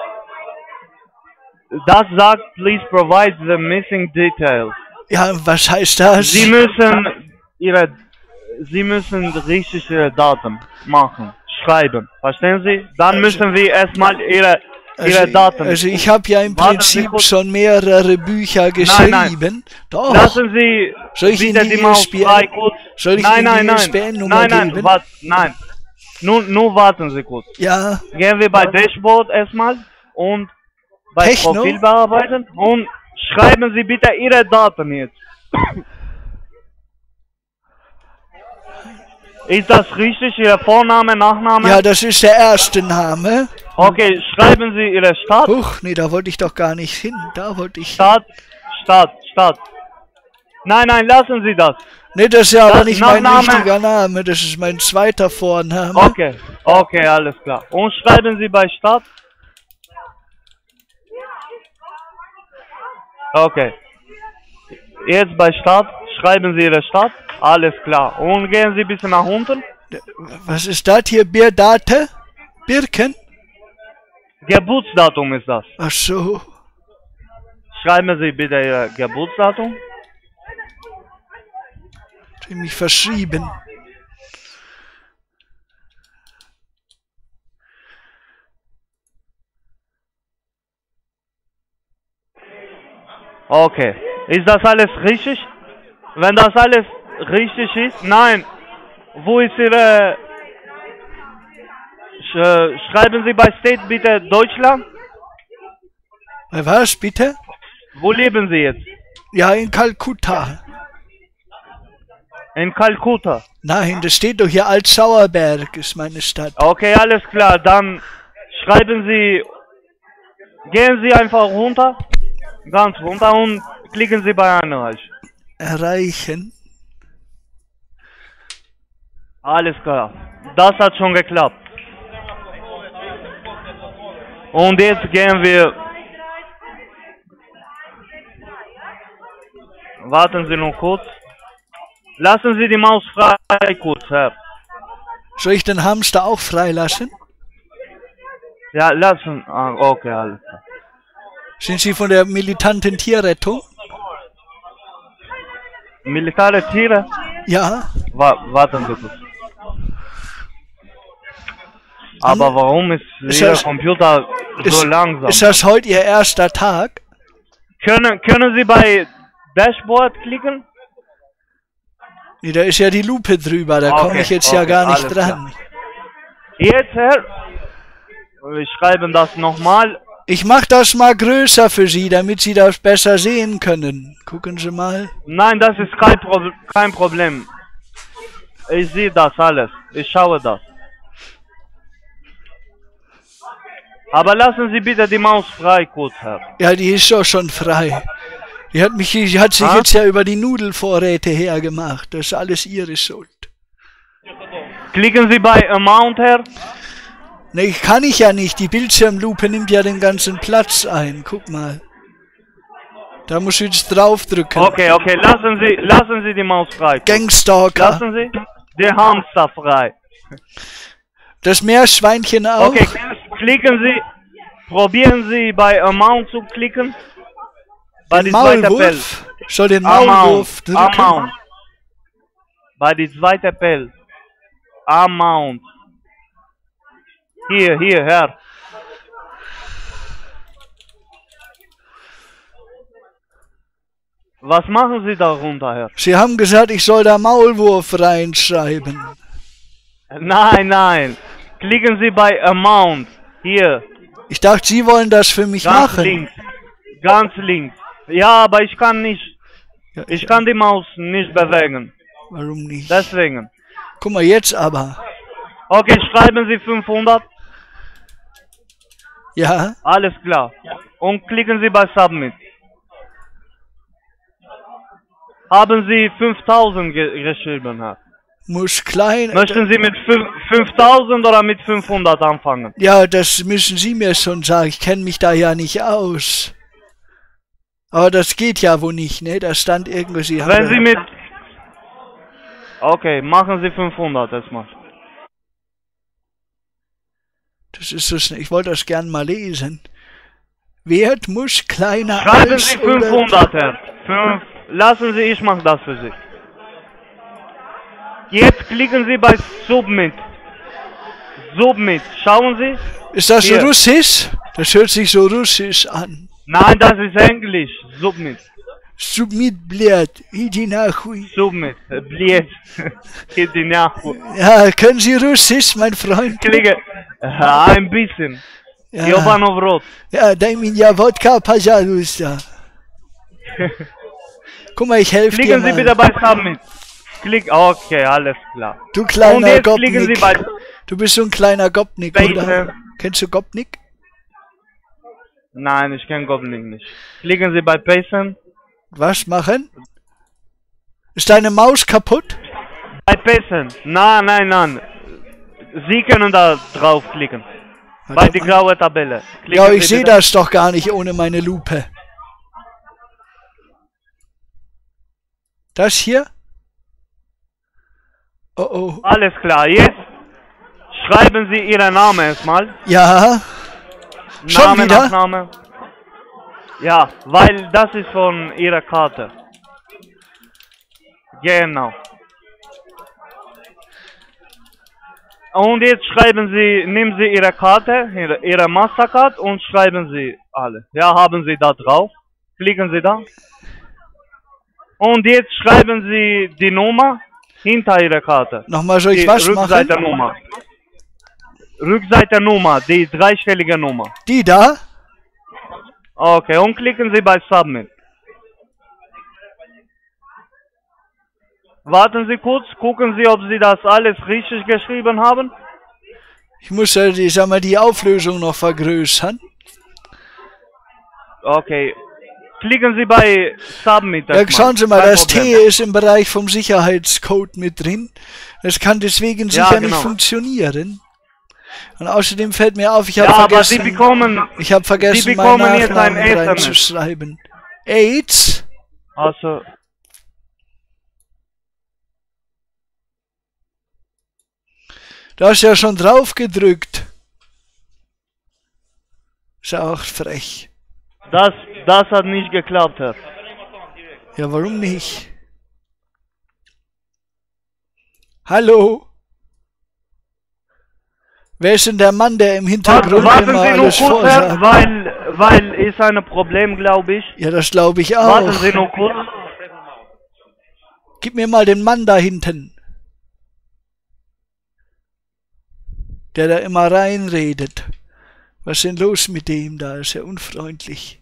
Das sagt, please provide the missing details. ja, was heißt das? Sie müssen Ihre, Sie müssen richtige Daten machen, schreiben. Verstehen Sie? Dann müssen wir erstmal Ihre, Ihre also, Daten. also ich habe ja im Warten Sie Prinzip kurz. schon mehrere Bücher geschrieben. Nein, nein. Doch. Lassen Sie Soll ich bitte Ihnen die die Maus U S B N frei kurz. Soll ich nein, Ihnen nein, die nein. U S B N-Nummer Nein, nein, geben? wart, nein. Nur, nur warten Sie kurz. Ja, Gehen wir bei Dashboard erstmal und bei Techno? Profil bearbeiten und schreiben Sie bitte Ihre Daten jetzt. Ist das richtig, Ihr Vorname, Nachname? ja, das ist der erste Name. Okay, schreiben Sie Ihre Stadt. Huch, nee, da wollte ich doch gar nicht hin. Da wollte ich. Stadt, Stadt, Stadt. Nein, nein, lassen Sie das. Nee, das ist ja aber Das nicht mein Nachname- richtiger Name. Das ist mein zweiter Vorname. Okay, okay, alles klar. Und schreiben Sie bei Stadt. Okay. Jetzt bei Stadt, schreiben Sie Ihre Stadt. Alles klar. Und gehen Sie ein bisschen nach unten. Was ist das hier? Bierdate? Birken? Geburtsdatum ist das. Ach so. Schreiben Sie bitte Ihr Geburtsdatum. Ich hab mich verschrieben. Okay. Ist das alles richtig? Wenn das alles richtig ist, nein. Wo ist Ihre... Sch äh, schreiben Sie bei State bitte Deutschland. Bei was, bitte? Wo leben Sie jetzt? Ja, in Kalkutta. In Kalkutta. Nein, das steht doch hier Alt-Sauerberg ist meine Stadt. Okay, alles klar. Dann schreiben Sie... Gehen Sie einfach runter. Ganz runter und klicken Sie bei Einreichen. Erreichen. Alles klar. Das hat schon geklappt. Und jetzt gehen wir... Warten Sie noch kurz. Lassen Sie die Maus frei kurz, Herr. Soll ich den Hamster auch freilassen? Ja, lassen... Ah, okay, alles klar. Sind Sie von der militanten Tierrettung? Militare Tiere? Ja. Wa warten Sie kurz. Aber warum ist, ist Ihr das, Computer so ist, langsam? Ist das heute Ihr erster Tag? Können, können Sie bei Dashboard klicken? Nee, da ist ja die Lupe drüber, da Okay, komme ich jetzt okay, ja gar nicht alles dran. Jetzt, Herr, wir schreiben das nochmal. Ich mache das mal größer für Sie, damit Sie das besser sehen können. Gucken Sie mal. Nein, das ist kein, Pro kein Problem. Ich sehe das alles. Ich schaue das. Aber lassen Sie bitte die Maus frei, kurz, Herr. Ja, die ist doch schon frei. Die hat, mich, die hat sich ah? jetzt ja über die Nudelvorräte hergemacht. Das ist alles Ihre Schuld. Klicken Sie bei Amount, Herr. Ne, kann ich ja nicht. Die Bildschirmlupe nimmt ja den ganzen Platz ein. Guck mal. Da muss ich jetzt draufdrücken. Okay, okay, lassen Sie, lassen Sie die Maus frei. Gangstalker. Lassen Sie den Hamster frei. Das Meerschweinchen auch. Okay, klicken Sie, probieren Sie bei Amount zu klicken. Bei den die zweite Pell. Maulwurf. Soll den Maulwurf Amount, drücken. Amount. Bei die zweite Pell. Amount. Hier, hier, Herr. Was machen Sie darunter, Herr? Sie haben gesagt, ich soll da Maulwurf reinschreiben. Nein, nein. Klicken Sie bei Amount. Hier. Ich dachte, Sie wollen das für mich Ganz machen. links. Ganz links. Ja, aber ich kann nicht. Ja, Ich kann die Maus nicht bewegen. Warum nicht? Deswegen. Guck mal, jetzt aber. Okay, schreiben Sie fünfhundert. Ja, Alles klar. Und klicken Sie bei Submit. Haben Sie fünftausend ge geschrieben, Herr? muss klein... Möchten Sie mit fünftausend oder mit fünfhundert anfangen? Ja, das müssen Sie mir schon sagen. Ich kenne mich da ja nicht aus. Aber das geht ja wohl nicht, ne? Da stand irgendwo... Sie haben Wenn Sie mit... Okay, machen Sie fünfhundert erstmal. Das ist so schnell. Ich wollte das gern mal lesen. Wert muss kleiner Schreiben als... Sie fünfhundert, Herr. Fünf. Lassen Sie, ich mache das für Sie. Jetzt klicken Sie bei Submit. Submit. Schauen Sie. Ist das Hier. so russisch? Das hört sich so russisch an. Nein, das ist Englisch. Submit. Submit, blöd. Иди нахуй. Submit. Bliet. Иди нахуй. Ja, können Sie Russisch, mein Freund? Klicke. Ein bisschen. Ja, Jobanov Rot. ja дай меня водка, пожалуйста. Guck mal, ich helfe dir Klicken Sie mal. bitte bei Submit. Klick. Okay, alles klar. Du Und kleiner jetzt klicken Sie Gopnik. bei Du bist so ein kleiner Gopnik, Bitte. oder? Kennst du Gopnik? Nein, ich kenne Goblin nicht. Klicken Sie bei Payson. Was machen? Ist deine Maus kaputt? Bei Payson. Nein, nein, nein. Sie können da draufklicken. Bei Warte die mal. graue Tabelle. Klicken Ja, Sie ich sehe bitte. das doch gar nicht ohne meine Lupe. Das hier? Oh oh. Alles klar, jetzt schreiben Sie Ihren Namen erstmal. Ja. Schon Name, wieder? Nachname. Ja, weil das ist von Ihrer Karte. Genau. Und jetzt schreiben Sie, nehmen Sie Ihre Karte, Ihre, Ihre Mastercard und schreiben Sie alle. Ja, haben Sie da drauf. Klicken Sie da. Und jetzt schreiben Sie die Nummer hinter Ihrer Karte. Nochmal, soll ich Die was machen? Rückseitennummer. Rückseitennummer, die dreistellige Nummer. Die da? Okay, und klicken Sie bei Submit. Warten Sie kurz, gucken Sie, ob Sie das alles richtig geschrieben haben. Ich muss ja, ich sag mal, die Auflösung noch vergrößern. Okay. Klicken Sie bei Submit. Ja, erstmal. schauen Sie mal, Kein das T Problem. ist im Bereich vom Sicherheitscode mit drin. Das kann deswegen Ja, sicher nicht genau. funktionieren. Und außerdem fällt mir auf, ich habe Ja, aber vergessen, Sie bekommen, ich habe vergessen, Sie bekommen meinen jetzt ein Nachnamen S M S. reinzuschreiben. AIDS? also, Du hast ja schon drauf gedrückt. Ist ja auch frech. das, das hat nicht geklappt, Herr. Ja, warum nicht? Hallo? Wer ist denn der Mann, der im Hintergrund Warten immer Sie nur alles kurz, Herr, vorsagt? weil, weil ist ein Problem, glaube ich. Ja, das glaube ich Warten auch. Sie nur kurz. Gib mir mal den Mann da hinten. Der da immer reinredet. Was ist denn los mit dem da? Ist ja unfreundlich.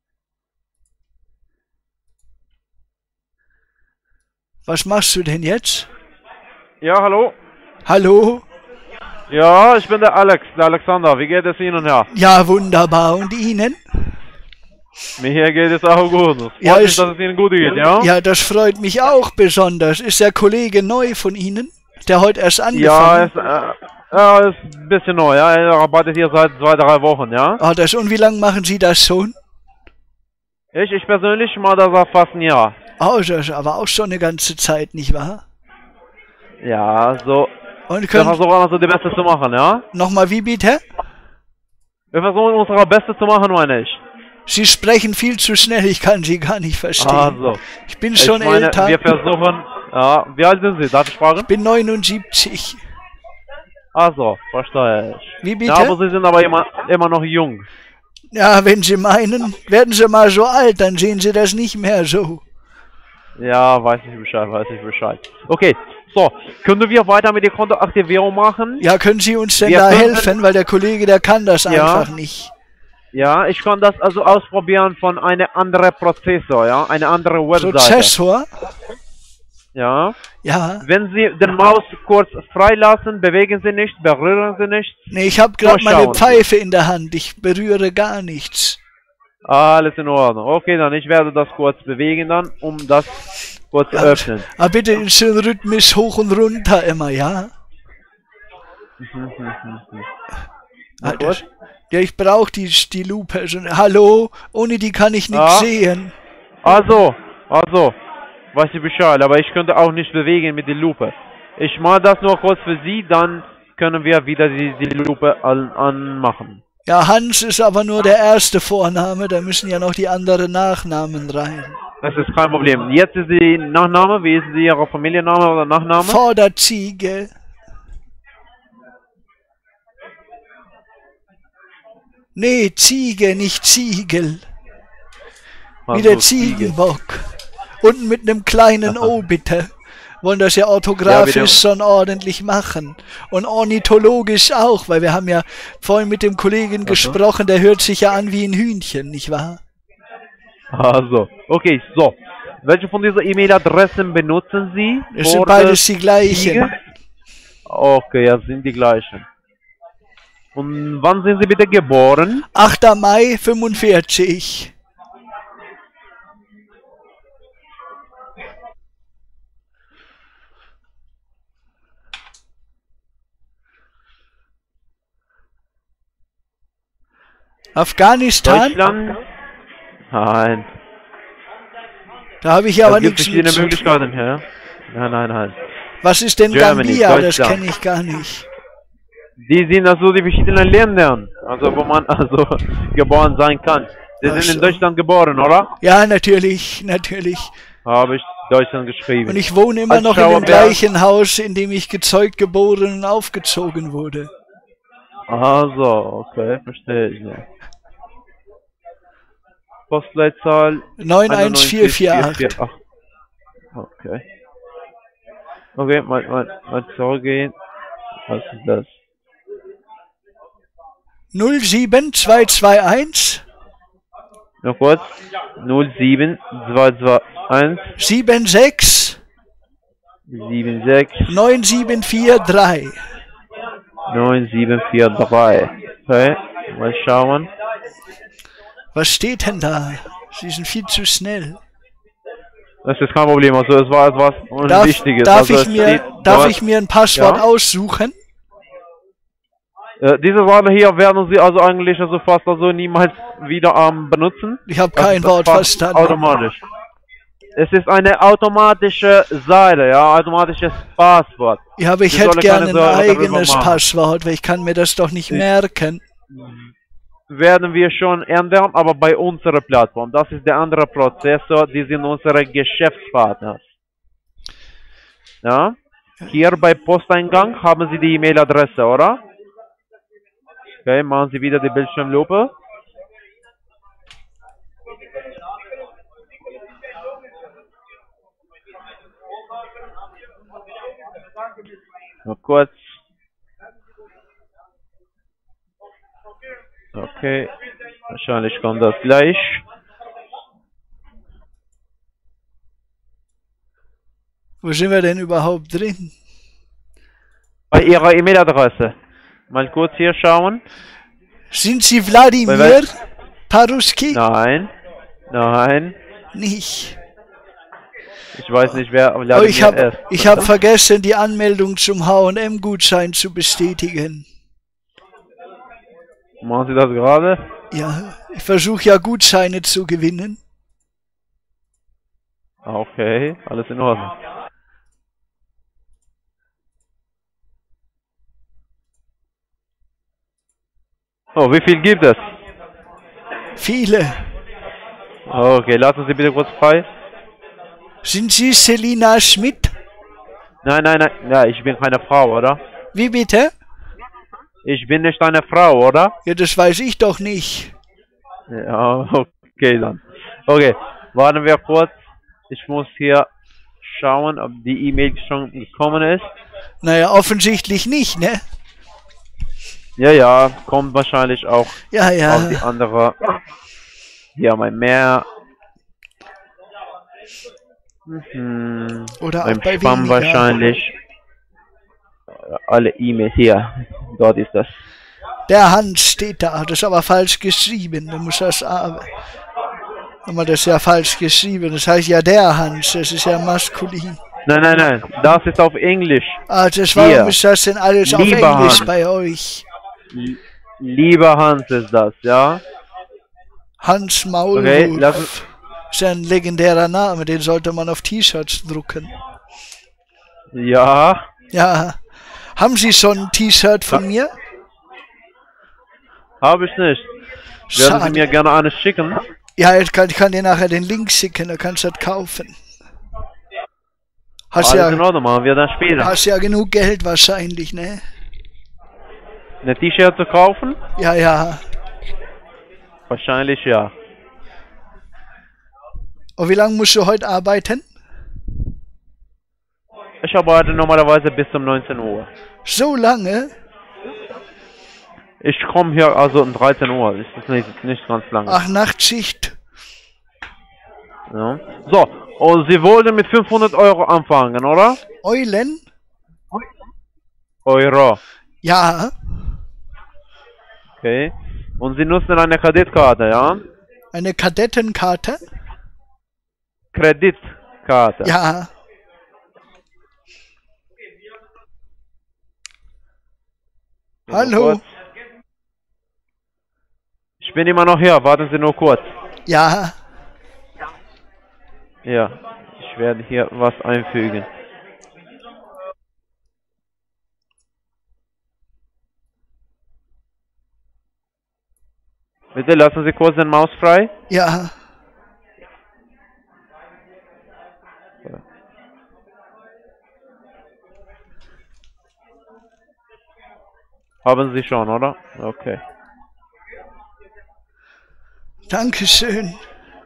Was machst du denn jetzt? Ja, hallo? Hallo? Ja, ich bin der Alex, der Alexander. Wie geht es Ihnen, Herr? Ja, wunderbar. Und Ihnen? Mir geht es auch gut. Es freut Ja, mich, ich- dass es Ihnen gut geht, ja? Ja, das freut mich auch besonders. Ist der Kollege neu von Ihnen? Der heute erst Ja, angefangen es, äh, ja, ist ein bisschen neu, ja. Er arbeitet hier seit zwei, drei Wochen, ja? Ah, das, und wie lange machen Sie das schon? Ich, ich persönlich mache das seit fast ein Jahr. Oh, das ist aber auch schon eine ganze Zeit, nicht wahr? Ja, so. Und Wir können versuchen also die Beste zu machen, ja? nochmal wie bitte? Wir versuchen unsere Beste zu machen, meine ich. Sie sprechen viel zu schnell, ich kann Sie gar nicht verstehen. Also. Ich bin schon ich meine, älter. wir versuchen, ja, wie alt sind Sie? Darf ich fragen? Ich bin neunundsiebzig. Also, verstehe ich. Wie bitte? Ja, aber Sie sind aber immer, immer noch jung. Ja, wenn Sie meinen, werden Sie mal so alt, dann sehen Sie das nicht mehr so. Ja, weiß ich Bescheid, weiß ich Bescheid. Okay, so, können wir weiter mit der Kontoaktivierung machen? Ja, können Sie uns denn Wir da können- helfen, weil der Kollege, der kann das Ja. einfach nicht. Ja, ich kann das also ausprobieren von einem anderen Prozessor, ja, eine andere Webseite. Prozessor? Ja, Ja. wenn Sie den Maus kurz freilassen, bewegen Sie nicht, berühren Sie nicht. Nee, ich habe gerade Mal meine schauen. Pfeife in der Hand, ich berühre gar nichts. Alles in Ordnung. Okay, dann ich werde das kurz bewegen dann, um das kurz zu öffnen. Aber bitte in schön rhythmisch hoch und runter immer, ja? Ah, Na das, gut. ja, ich brauche die, die Lupe. Also, hallo? Ohne die kann ich nichts Ja. sehen. Also, also, weiß ich Bescheid, aber ich könnte auch nicht bewegen mit der Lupe. Ich mache das nur kurz für Sie, dann können wir wieder die, die Lupe an, anmachen. Ja, Hans ist aber nur der erste Vorname, da müssen ja noch die anderen Nachnamen rein. Das ist kein Problem. Jetzt ist die Nachname, wie ist die Ihre Familienname oder Nachname? Vorderziege. Nee, Ziege, nicht Ziegel. Wie Also, der Ziegenbock. Unten mit einem kleinen O, bitte. Wollen das ja orthografisch Ja, bitte. schon ordentlich machen. Und ornithologisch auch, weil wir haben ja vorhin mit dem Kollegen gesprochen, der hört sich ja an wie ein Hühnchen, nicht wahr? Also, okay, so. Welche von diesen E-Mail-Adressen benutzen Sie? Es sind für beides das die gleichen. Ziege? Okay, ja, sind die gleichen. Und wann sind Sie bitte geboren? achter Mai fünfundvierzig. Afghanistan? Deutschland? Nein. Da habe ich aber Es gibt nichts verschiedene mit zu tun. Möglichkeiten, ja? Nein, nein, nein. Was ist denn Germany, Gambia? Das Deutschland. kenne ich gar nicht. Die sind also die verschiedenen Länder, also wo man also geboren sein kann. Sie Ach sind so. in Deutschland geboren, oder? Ja, natürlich, natürlich. Habe ich Deutschland geschrieben. Und ich wohne immer Als noch in dem Schauerberg. gleichen Haus, in dem ich gezeugt, geboren und aufgezogen wurde. Also, okay, verstehe ich. Ja. Postleitzahl neun eins vier vier acht. Okay. Okay, mal, mal, mal zurückgehen. Was ist das? null sieben zwei zwei eins Noch kurz. null sieben zwei zwei eins sieben sechs sieben sechs neun sieben vier drei. neun sieben vier drei. Okay, mal schauen. Was steht denn da? Sie sind viel zu schnell. Das ist kein Problem, also es war etwas Darf, Unwichtiges. darf, also ich, es mir, steht darf dort- ich mir ein Passwort Ja? aussuchen? Äh, diese Ware hier werden Sie also eigentlich also fast also niemals wieder ähm, benutzen. Ich habe Das kein ist das Wort fast verstanden. Automatisch. Es ist eine automatische Seite, ja, automatisches Passwort. Ja, aber ich Sie hätte sollen gerne keine ein Sorge darüber eigenes machen. Passwort, weil ich kann mir das doch nicht merken. Werden wir schon ändern, aber bei unserer Plattform. Das ist der andere Prozessor, die sind unsere Geschäftspartner. Ja? Hier bei Posteingang haben Sie die E-Mail-Adresse, oder? Okay, machen Sie wieder die Bildschirmlupe. Noch kurz. Okay, wahrscheinlich kommt das gleich. Wo sind wir denn überhaupt drin? Bei Ihrer E-Mail-Adresse. Mal kurz hier schauen. Sind Sie Bei Wladimir wel- Paruski? Nein, nein. Nicht. Ich weiß nicht, wer Oh, Vladimir ich habe ist. ich hab vergessen, die Anmeldung zum H und M-Gutschein zu bestätigen. Machen Sie das gerade? Ja, ich versuche ja Gutscheine zu gewinnen. Okay, alles in Ordnung. Oh, wie viel gibt es? Viele. Okay, lassen Sie bitte kurz frei. Sind Sie Selina Schmidt? Nein, nein, nein. Ja, ich bin keine Frau, oder? Wie bitte? Ich bin nicht eine Frau, oder? Ja, das weiß ich doch nicht. Ja, okay dann. Okay, warten wir kurz. Ich muss hier schauen, ob die E-Mail schon gekommen ist. Naja, offensichtlich nicht, ne? Ja, ja, kommt wahrscheinlich auch Ja, auf die ja. andere. Hier mein Mehr. Mhm. Oder auch Beim bei Spam weniger. wahrscheinlich. Alle E-Mails hier. Dort ist das. Der Hans steht da, das ist aber falsch geschrieben. Da muss das A. Aber das ist ja falsch geschrieben. Das heißt ja der Hans, das ist ja maskulin. Nein, nein, nein. Das ist auf Englisch. Ah, das, Hier. warum ist das denn alles auf Lieber Englisch Hans. bei euch? L- Lieber Hans ist das, ja? Hans Okay, Maulwurf. lass uns. Ist ja ein legendärer Name, den sollte man auf T-Shirts drucken. Ja. Ja. Haben Sie schon ein T-Shirt von mir? Habe ich nicht. Werden Sie mir gerne eines schicken? Ja, ich kann, ich kann dir nachher den Link schicken, da kannst du das kaufen. Hast Alles in ja, Ordnung, machen wir dann später. hast ja genug Geld wahrscheinlich, ne? Eine T-Shirt zu kaufen? Ja, ja. Wahrscheinlich ja. Und wie lange musst du heute arbeiten? Ich arbeite normalerweise bis um neunzehn Uhr. So lange? Ich komme hier also um dreizehn Uhr. Das ist nicht, nicht ganz lange. Ach, Nachtschicht. Ja. So, und Sie wollten mit fünfhundert Euro anfangen, oder? Eulen? Euro. Ja. Okay. Und Sie nutzen eine Kreditkarte, ja? Eine Kadettenkarte? Kreditkarte. Ja. Hallo? Kurz. Ich bin immer noch hier, warten Sie nur kurz. Ja. Ja, ich werde hier was einfügen. Bitte lassen Sie kurz den Maus frei. Ja. Haben Sie schon, oder? Okay. Dankeschön.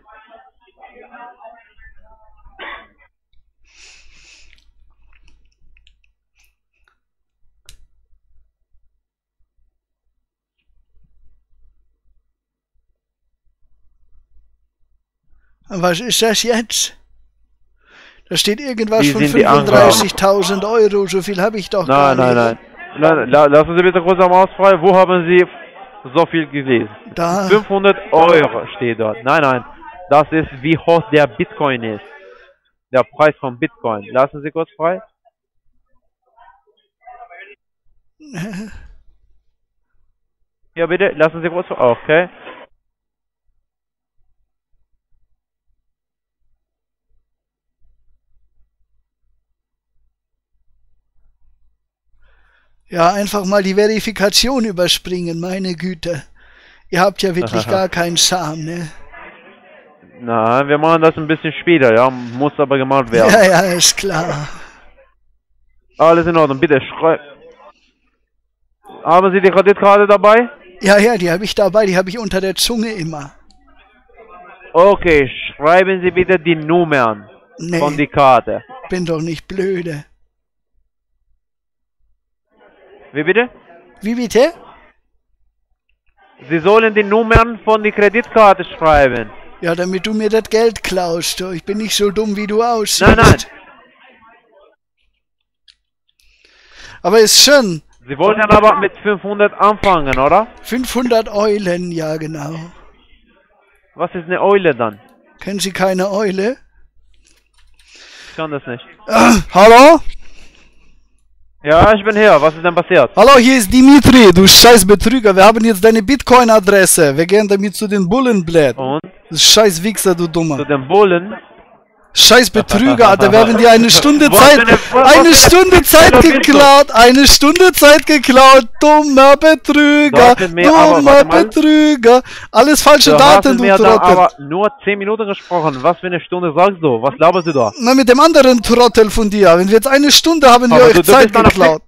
Und was ist das jetzt? Da steht irgendwas Wie von sind die fünfunddreißigtausend Euro. So viel habe ich doch gar Nein, nein, nicht. nein. nein la lassen Sie bitte kurz am Maus frei. Wo haben Sie so viel gelesen? Da. fünfhundert Euro steht dort. Nein, nein. Das ist, wie hoch der Bitcoin ist. Der Preis von Bitcoin. Lassen Sie kurz frei. Ja, bitte, lassen Sie kurz... Okay. Ja, einfach mal die Verifikation überspringen, meine Güte. Ihr habt ja wirklich gar keinen Charme, ne? Nein, wir machen das ein bisschen später, ja. Muss aber gemacht werden. Ja, ja, ist klar. Alles in Ordnung, bitte schreib. Haben Sie die Kreditkarte dabei? Ja, ja, die habe ich dabei, die habe ich unter der Zunge immer. Okay, schreiben Sie bitte die Nummern Nee, von die Karte. bin doch nicht blöde. Wie bitte? Wie bitte? Sie sollen die Nummern von die Kreditkarte schreiben. Ja, damit du mir das Geld klaust. Du. Ich bin nicht so dumm, wie du aussiehst. Nein, nein. Aber ist schön. Sie wollten aber mit fünfhundert anfangen, oder? fünfhundert Eulen, ja genau. Was ist eine Eule dann? Kennen Sie keine Eule? Ich kann das nicht. Ah, hallo? Ja, ich bin hier. Was ist denn passiert? Hallo, hier ist Dimitri, du scheiß Betrüger. Wir haben jetzt deine Bitcoin-Adresse. Wir gehen damit zu den Bullenblätt. Und? Scheiß Wichser, du Zu Dummer. den Bullen? Scheiß Betrüger, Alter. Wir haben dir eine Stunde Was Zeit, für eine- was eine für eine Stunde Zeit Fehler bist du? geklaut. Eine Stunde Zeit geklaut. Dummer Betrüger. Du hast mit mir aber- Dummer warte mal. Betrüger. Alles falsche Du hast Daten, mit du mir da Trottel. aber nur zehn Minuten gesprochen. Was für eine Stunde sagst du? Was laberst du da? Na, mit dem anderen Trottel von dir. Wenn wir jetzt eine Stunde haben, wir Aber euch du- du Zeit bist doch noch geklaut.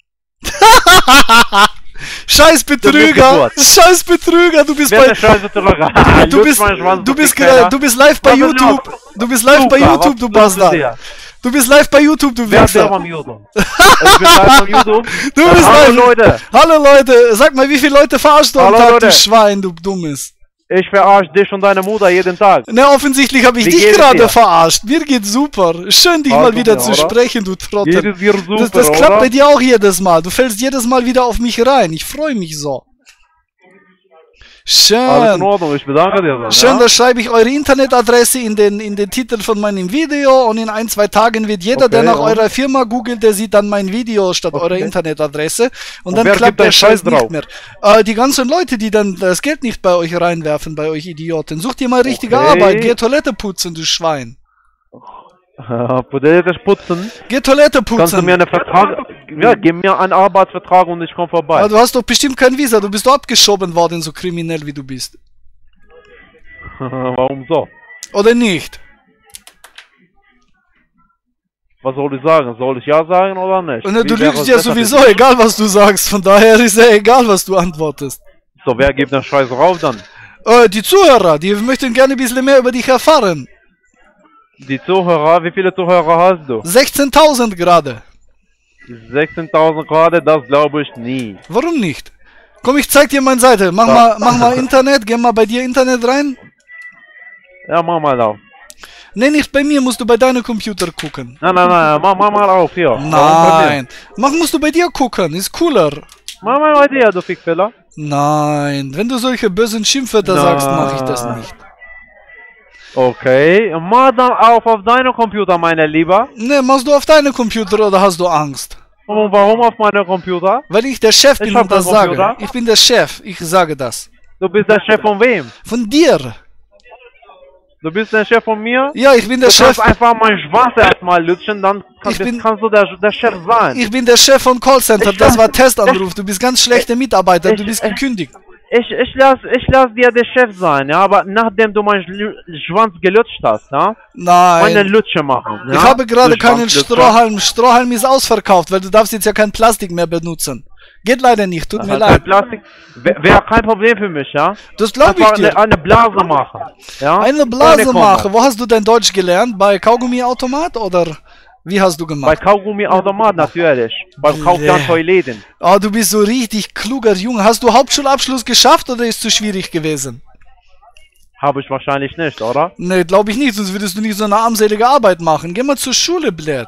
Scheiß Betrüger! geklaut. Scheiß Betrüger! Du bist Wer bei. ist der Scheiße zurück? Du bist, du bist, gra- du bist live bei Was ist YouTube. los? Du bist live bei Super, YouTube, du was willst du Bastard. dir? Du bist live bei YouTube, du Wer ist der Wichser. am YouTube? Ich bin live am YouTube. Du bist Hallo live. Leute, Hallo Leute, sag mal, wie viele Leute verarschst du am Hallo, Tag, Leute. du Schwein, du Dummes. ich verarsche dich und deine Mutter jeden Tag. Na, offensichtlich habe ich Wie dich geht es gerade dir? verarscht. Mir geht's super. Schön, dich Ah, mal guck wieder mal, zu oder? sprechen, du Geht Trottel. es dir super, Das, das klappt oder? bei dir auch jedes Mal. Du fällst jedes Mal wieder auf mich rein. Ich freue mich so. Alles in Schön. Ordnung, ich bedanke dir. dann, Schön, ja? da schreibe ich eure Internetadresse in den, in den Titel von meinem Video und in ein, zwei Tagen wird jeder, Okay, der nach und? eurer Firma googelt, der sieht dann mein Video statt eurer Okay. Internetadresse und, Und dann wer klappt gibt der den Scheiß Scheiß nicht drauf? mehr. Äh, die ganzen Leute, die dann das Geld nicht bei euch reinwerfen, bei euch Idioten. Sucht ihr mal richtige Okay. Arbeit. Geh Toilette putzen, du Schwein. Podete putzen. Geh Toilette putzen. Kannst du mir einen Vertrag... Ja, gib mir einen Arbeitsvertrag und ich komme vorbei. Ja, du hast doch bestimmt kein Visa. Du bist doch abgeschoben worden, so kriminell wie du bist. Warum so? Oder nicht? Was soll ich sagen? Soll ich ja sagen oder nicht? Und, äh, du Wie wäre lügst es ja besser für sowieso, dich? egal was du sagst. Von daher ist ja egal, was du antwortest. So, wer gibt den Scheiß rauf dann? Äh, die Zuhörer, die möchten gerne ein bisschen mehr über dich erfahren. Die Zuhörer, wie viele Zuhörer hast du? sechzehntausend gerade. sechzehntausend gerade, das glaube ich nie. Warum nicht? Komm, ich zeig dir meine Seite. Mach Ja. mal, mach mal Internet, geh mal bei dir Internet rein. Ja, mach mal auf. Nee, nicht bei mir, musst du bei deinem Computer gucken. Nein, nein, nein, mach, mach mal auf, hier. Nein. Mach, musst du bei dir gucken, ist cooler. Mach mal bei dir, du Fickfehler. Nein, wenn du solche bösen Schimpfwörter Nein. sagst, mache ich das nicht. Okay, mach dann auf auf deinem Computer, meine Lieber. Ne, machst du auf deinem Computer oder hast du Angst? Und warum auf meinem Computer? Weil ich der Chef bin Ich hab und das keinen sage. Computer. Ich bin der Chef, ich sage das. Du bist der Chef von wem? Von dir. Du bist der Chef von mir? Ja, ich bin der Du Chef. kannst einfach meinen Schwanz erstmal lutschen, dann kann, Ich das bin- kannst du der, der Chef sein. Ich bin der Chef von Callcenter, Ich das weiß- war Testanruf. Du bist ganz schlechter Mitarbeiter, du ich- bist ich- gekündigt. Ich, ich lass, ich lass dir der Chef sein, ja, aber nachdem du meinen Schlu- Schwanz gelutscht hast, ja, meine Nein. Lutsche machen. Ja? Ich habe gerade Du keinen Schwanzlutscher. Strohhalm. Strohhalm ist ausverkauft, weil du darfst jetzt ja kein Plastik mehr benutzen. Geht leider nicht, tut mir Kein leid. Plastik wäre wär kein Problem für mich, ja. Das glaube ich Einfach dir. eine, eine Blase machen, ja. Eine Blase Ohne machen. Komma. Wo hast du denn Deutsch gelernt? Bei Kaugummiautomat oder wie hast du Bei gemacht? Kaugummiautomat natürlich. Beim Kaufland Toiletten. Oh, du bist so richtig kluger Junge. Hast du Hauptschulabschluss geschafft oder ist zu schwierig gewesen? Habe ich wahrscheinlich nicht, oder? Ne, glaube ich nicht, sonst würdest du nicht so eine armselige Arbeit machen. Geh mal zur Schule, blöd.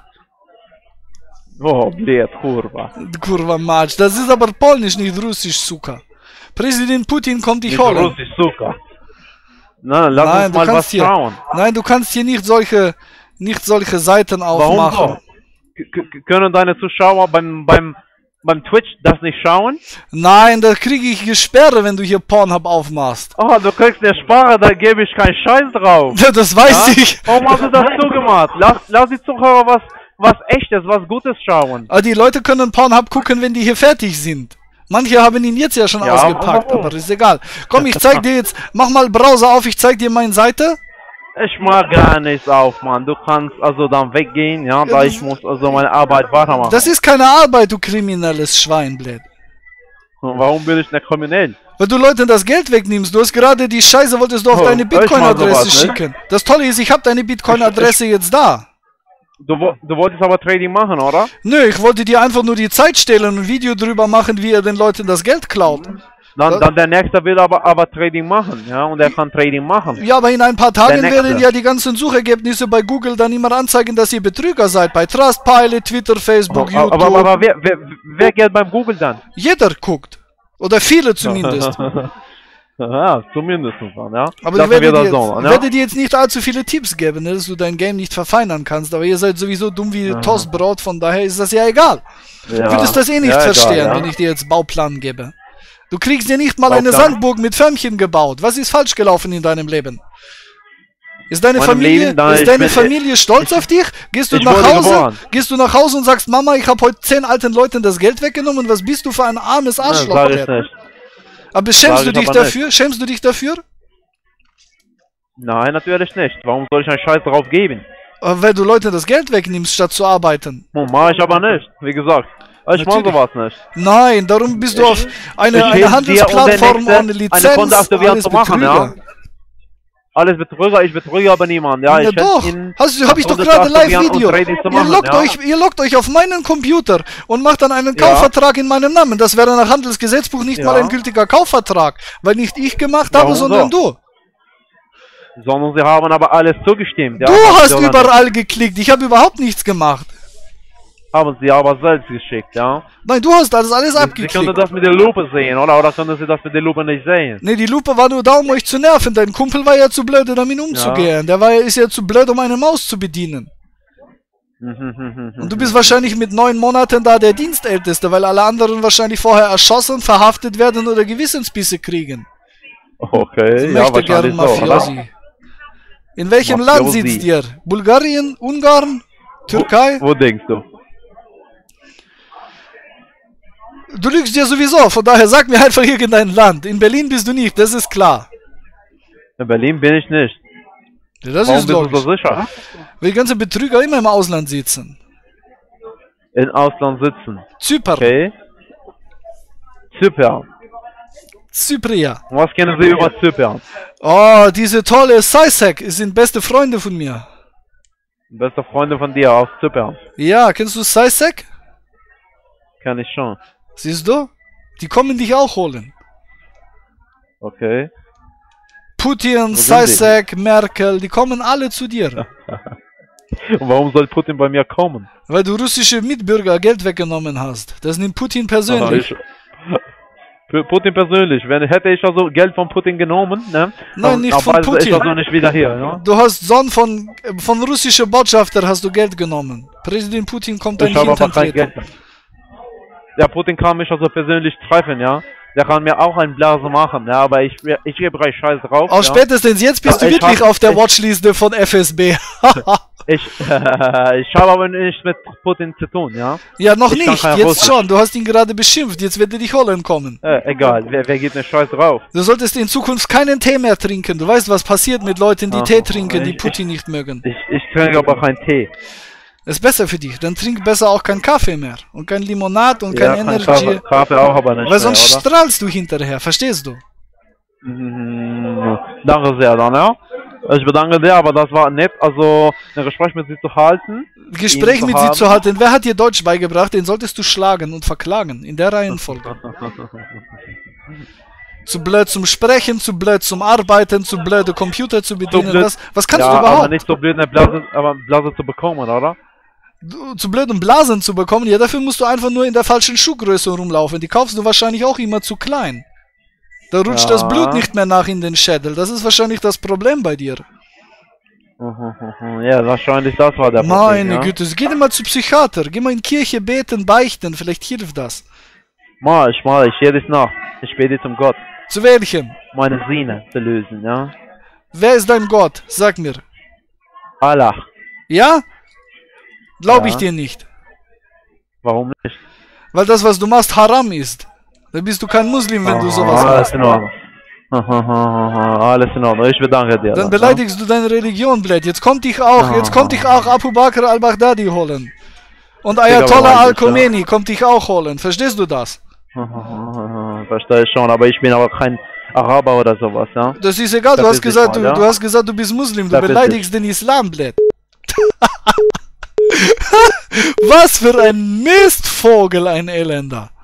Oh, blöd, kurwa. Kurwa Matsch. Das ist aber polnisch, nicht russisch, Zucker. Präsident Putin kommt dich Nicht holen. russisch, Zucker. Na, lass Nein, uns du mal was kannst hier, schauen. nein, du kannst hier nicht solche, nicht solche Seiten Warum aufmachen. so? K k- können deine Zuschauer beim, beim beim Twitch das nicht schauen? Nein, da kriege ich Gesperre, wenn du hier Pornhub aufmachst. Oh, du kriegst eine Sparre, da gebe ich keinen Scheiß drauf. Ja, das weiß Ja? ich. Warum hast du das zugemacht? Lass, lass die Zuhörer was, was Echtes, was Gutes schauen. Aber die Leute können Pornhub gucken, wenn die hier fertig sind. Manche haben ihn jetzt ja schon Ja, ausgepackt, warum? aber ist egal. Komm, ich zeig dir jetzt, mach mal Browser auf, ich zeig dir meine Seite. Ich mach gar nichts auf, Mann. Du kannst also dann weggehen, ja, da ich muss also meine Arbeit weitermachen. Das ist keine Arbeit, du kriminelles Schweinblät. Warum bin ich nicht kriminell? Weil du Leuten das Geld wegnimmst. Du hast gerade die Scheiße, wolltest du auf Oh, deine ich mach Bitcoin-Adresse sowas, ne? schicken. Das Tolle ist, ich habe deine Bitcoin-Adresse jetzt da. Du, wo- du wolltest aber Trading machen, oder? Nö, ich wollte dir einfach nur die Zeit stehlen und ein Video drüber machen, wie er den Leuten das Geld klaut. Dann, dann der Nächste will aber, aber Trading machen, ja, und er kann Trading machen. Ja, aber in ein paar Tagen Der Nächste. werden ja die ganzen Suchergebnisse bei Google dann immer anzeigen, dass ihr Betrüger seid. Bei Trustpilot, Twitter, Facebook, Aber, YouTube. aber, aber wer, wer, wer geht beim Google dann? Jeder guckt. Oder viele zumindest. Ja, zumindest dann, ja. Aber Das ich werde, wird dir das jetzt, so, ich ja? werde dir jetzt nicht allzu viele Tipps geben, ne, dass du dein Game nicht verfeinern kannst. Aber ihr seid sowieso dumm wie Toastbrot, von daher ist das ja egal. Ja. Du würdest das eh nicht Ja, egal, verstehen, ja. wenn ich dir jetzt Bauplan gebe. Du kriegst dir nicht mal eine Bauplan? Sandburg mit Förmchen gebaut. Was ist falsch gelaufen in deinem Leben? Ist deine Meinem Familie, Leben, da ist ich deine bin- Familie stolz auf dich? Gehst du ich nach wurde Hause, geboren. gehst du nach Hause und sagst, Mama, ich habe heute zehn alten Leuten das Geld weggenommen. Was bist du für ein armes Ja, Arschloch? sag ich Alter? nicht. Aber schämst Sag du ich dich aber dafür? Schämst du dich dafür? Nein, natürlich nicht. Warum soll ich einen Scheiß drauf geben? Äh, Weil du Leuten das Geld wegnimmst, statt zu arbeiten. Hm, mach ich aber nicht, wie gesagt. Ich mach Natürlich. sowas nicht. Nein, darum bist du auf eine, ich eine helfe dir, um Handelsplattform der ohne Nächste Lizenz, eine Konto aktiviert alles zu machen, Betrüger. ja? Alles Betrüger, ich betrüge aber niemanden, ja. Ja, ich doch, helfe Ihnen, hast du, hab ich doch Konto gerade zu aktivieren Live-Video. und Trading zu Ihr machen, loggt ja? euch, ihr loggt euch auf meinen Computer und macht dann einen Ja. Kaufvertrag in meinem Namen. Das wäre nach Handelsgesetzbuch nicht Ja. mal ein gültiger Kaufvertrag, weil nicht ich gemacht habe, Warum sondern so? du. Sondern sie haben aber alles zugestimmt, ja. Du Haben hast sie oder überall geklickt, ich habe überhaupt nichts gemacht. nicht? Haben sie aber selbst geschickt, ja. Nein, du hast das alles Sie können abgeklickt. das mit der Lupe sehen, oder? Oder können sie das mit der Lupe nicht sehen? Ne, die Lupe war nur da, um euch zu nerven. Dein Kumpel war ja zu blöd, damit umzugehen. Der war ja, ist ja zu blöd, um eine Maus zu bedienen. Und du bist wahrscheinlich mit neun Monaten da der Dienstälteste, weil alle anderen wahrscheinlich vorher erschossen, verhaftet werden oder Gewissensbisse kriegen. Okay, Ich ja, möchte gern wahrscheinlich so, oder? Mafiosi. In welchem Land Mafiosi. sitzt ihr? Bulgarien, Ungarn, Türkei? Wo denkst du? Du lügst ja sowieso, von daher sag mir einfach irgendein Land. In Berlin bist du nicht, das ist klar. In Berlin bin ich nicht. Ja, das Warum ist bist du logisch. so sicher? Weil die ganzen Betrüger immer im Ausland sitzen. In Ausland sitzen. Zypern, Okay. Zypern. Zypria. Und was kennen Sie über Zypern? Oh, diese tolle Sisek sind beste Freunde von mir. Beste Freunde von dir aus Zypern. Ja, kennst du Sisek? Kenn ich schon. Siehst du? Die kommen dich auch holen. Okay. Putin, sind die? Sisek, Merkel, die kommen alle zu dir. Und warum soll Putin bei mir kommen? Weil du russische Mitbürger Geld weggenommen hast. Das nimmt Putin persönlich. Aha, ich- Für Putin persönlich, wenn hätte ich also Geld von Putin genommen, ne? Nein, dann nicht von arbeite Putin. Ich also nicht wieder hier, ne? Du hast Sohn von, von russischer Botschafter hast du Geld genommen. Präsident Putin kommt Ich dein habe aber kein Hintern Geld. Ja, Putin kann mich also persönlich treffen, ja. Der kann mir auch einen Blase machen, ja, aber ich, ich gebe recht Scheiß drauf. Auch ja. spätestens jetzt bist Ja, du ich wirklich hab- auf der ich- Watchliste von F S B. Ich, ich habe aber nicht mit Putin zu tun, ja. Ja, noch Ich kann nicht. kein Jetzt Russisch. schon. Du hast ihn gerade beschimpft. Jetzt wird er dich holen kommen. Äh, egal, wer, wer gibt mir Scheiß drauf? Du solltest in Zukunft keinen Tee mehr trinken. Du weißt, was passiert mit Leuten, die Ach, Tee trinken, die ich- Putin nicht mögen. Ich, ich trinke aber keinen Tee. Ist besser für dich. Dann trink besser auch keinen Kaffee mehr. Und kein Limonade und kein kein Energy. Kaffee, Kaffee auch aber nicht Weil sonst mehr, oder? strahlst du hinterher. Verstehst du? Mhm, danke sehr, dann, ja. Ich bedanke dir, aber das war nett, also ein Gespräch mit Sie zu halten. Gespräch Ihn mit zu sie haben. zu halten. Wer hat dir Deutsch beigebracht? Den solltest du schlagen und verklagen. In der Reihenfolge. Zu blöd zum Sprechen, zu blöd zum Arbeiten, zu blöde Computer zu bedienen. blöd- Was, was kannst ja, du überhaupt? aber nicht so blöd, eine Blase, aber Blase zu bekommen, oder? Du- zu blöd, um Blasen zu bekommen, ja, dafür musst du einfach nur in der falschen Schuhgröße rumlaufen. Die kaufst du wahrscheinlich auch immer zu klein. Da rutscht Ja. das Blut nicht mehr nach in den Schädel. Das ist wahrscheinlich das Problem bei dir. Ja, wahrscheinlich das war der Problem, Meine ja? Güte, geh mal zu Psychiater. Geh mal in Kirche beten, beichten. Vielleicht hilft das. Mal, ich mal, ich jedes Nacht. Ich bete zum Gott, Zu welchem? meine Sinne zu lösen, ja? Wer ist dein Gott? Sag mir. Allah. Ja? Glaube ich Ja. dir nicht. Warum nicht? Weil das, was du machst, haram ist. Dann bist du kein Muslim, wenn du sowas Alles machst. in Ordnung. Alles in Ordnung. Ich bedanke dir. Dann ja? beleidigst du deine Religion, blöd. Jetzt kommt dich auch, jetzt kommt dich auch Abu Bakr al-Baghdadi holen. Und Ayatollah beleidigt, al-Khomeini kommt dich auch holen. Verstehst du das? Verstehe ich schon, aber ich bin aber kein Araber oder sowas, ja? Das ist egal, du Das hast ist gesagt, egal, du, ja? du hast gesagt, du bist Muslim, du Das ist beleidigst den Islam, blöd. Was für ein Mistvogel, ein Elender.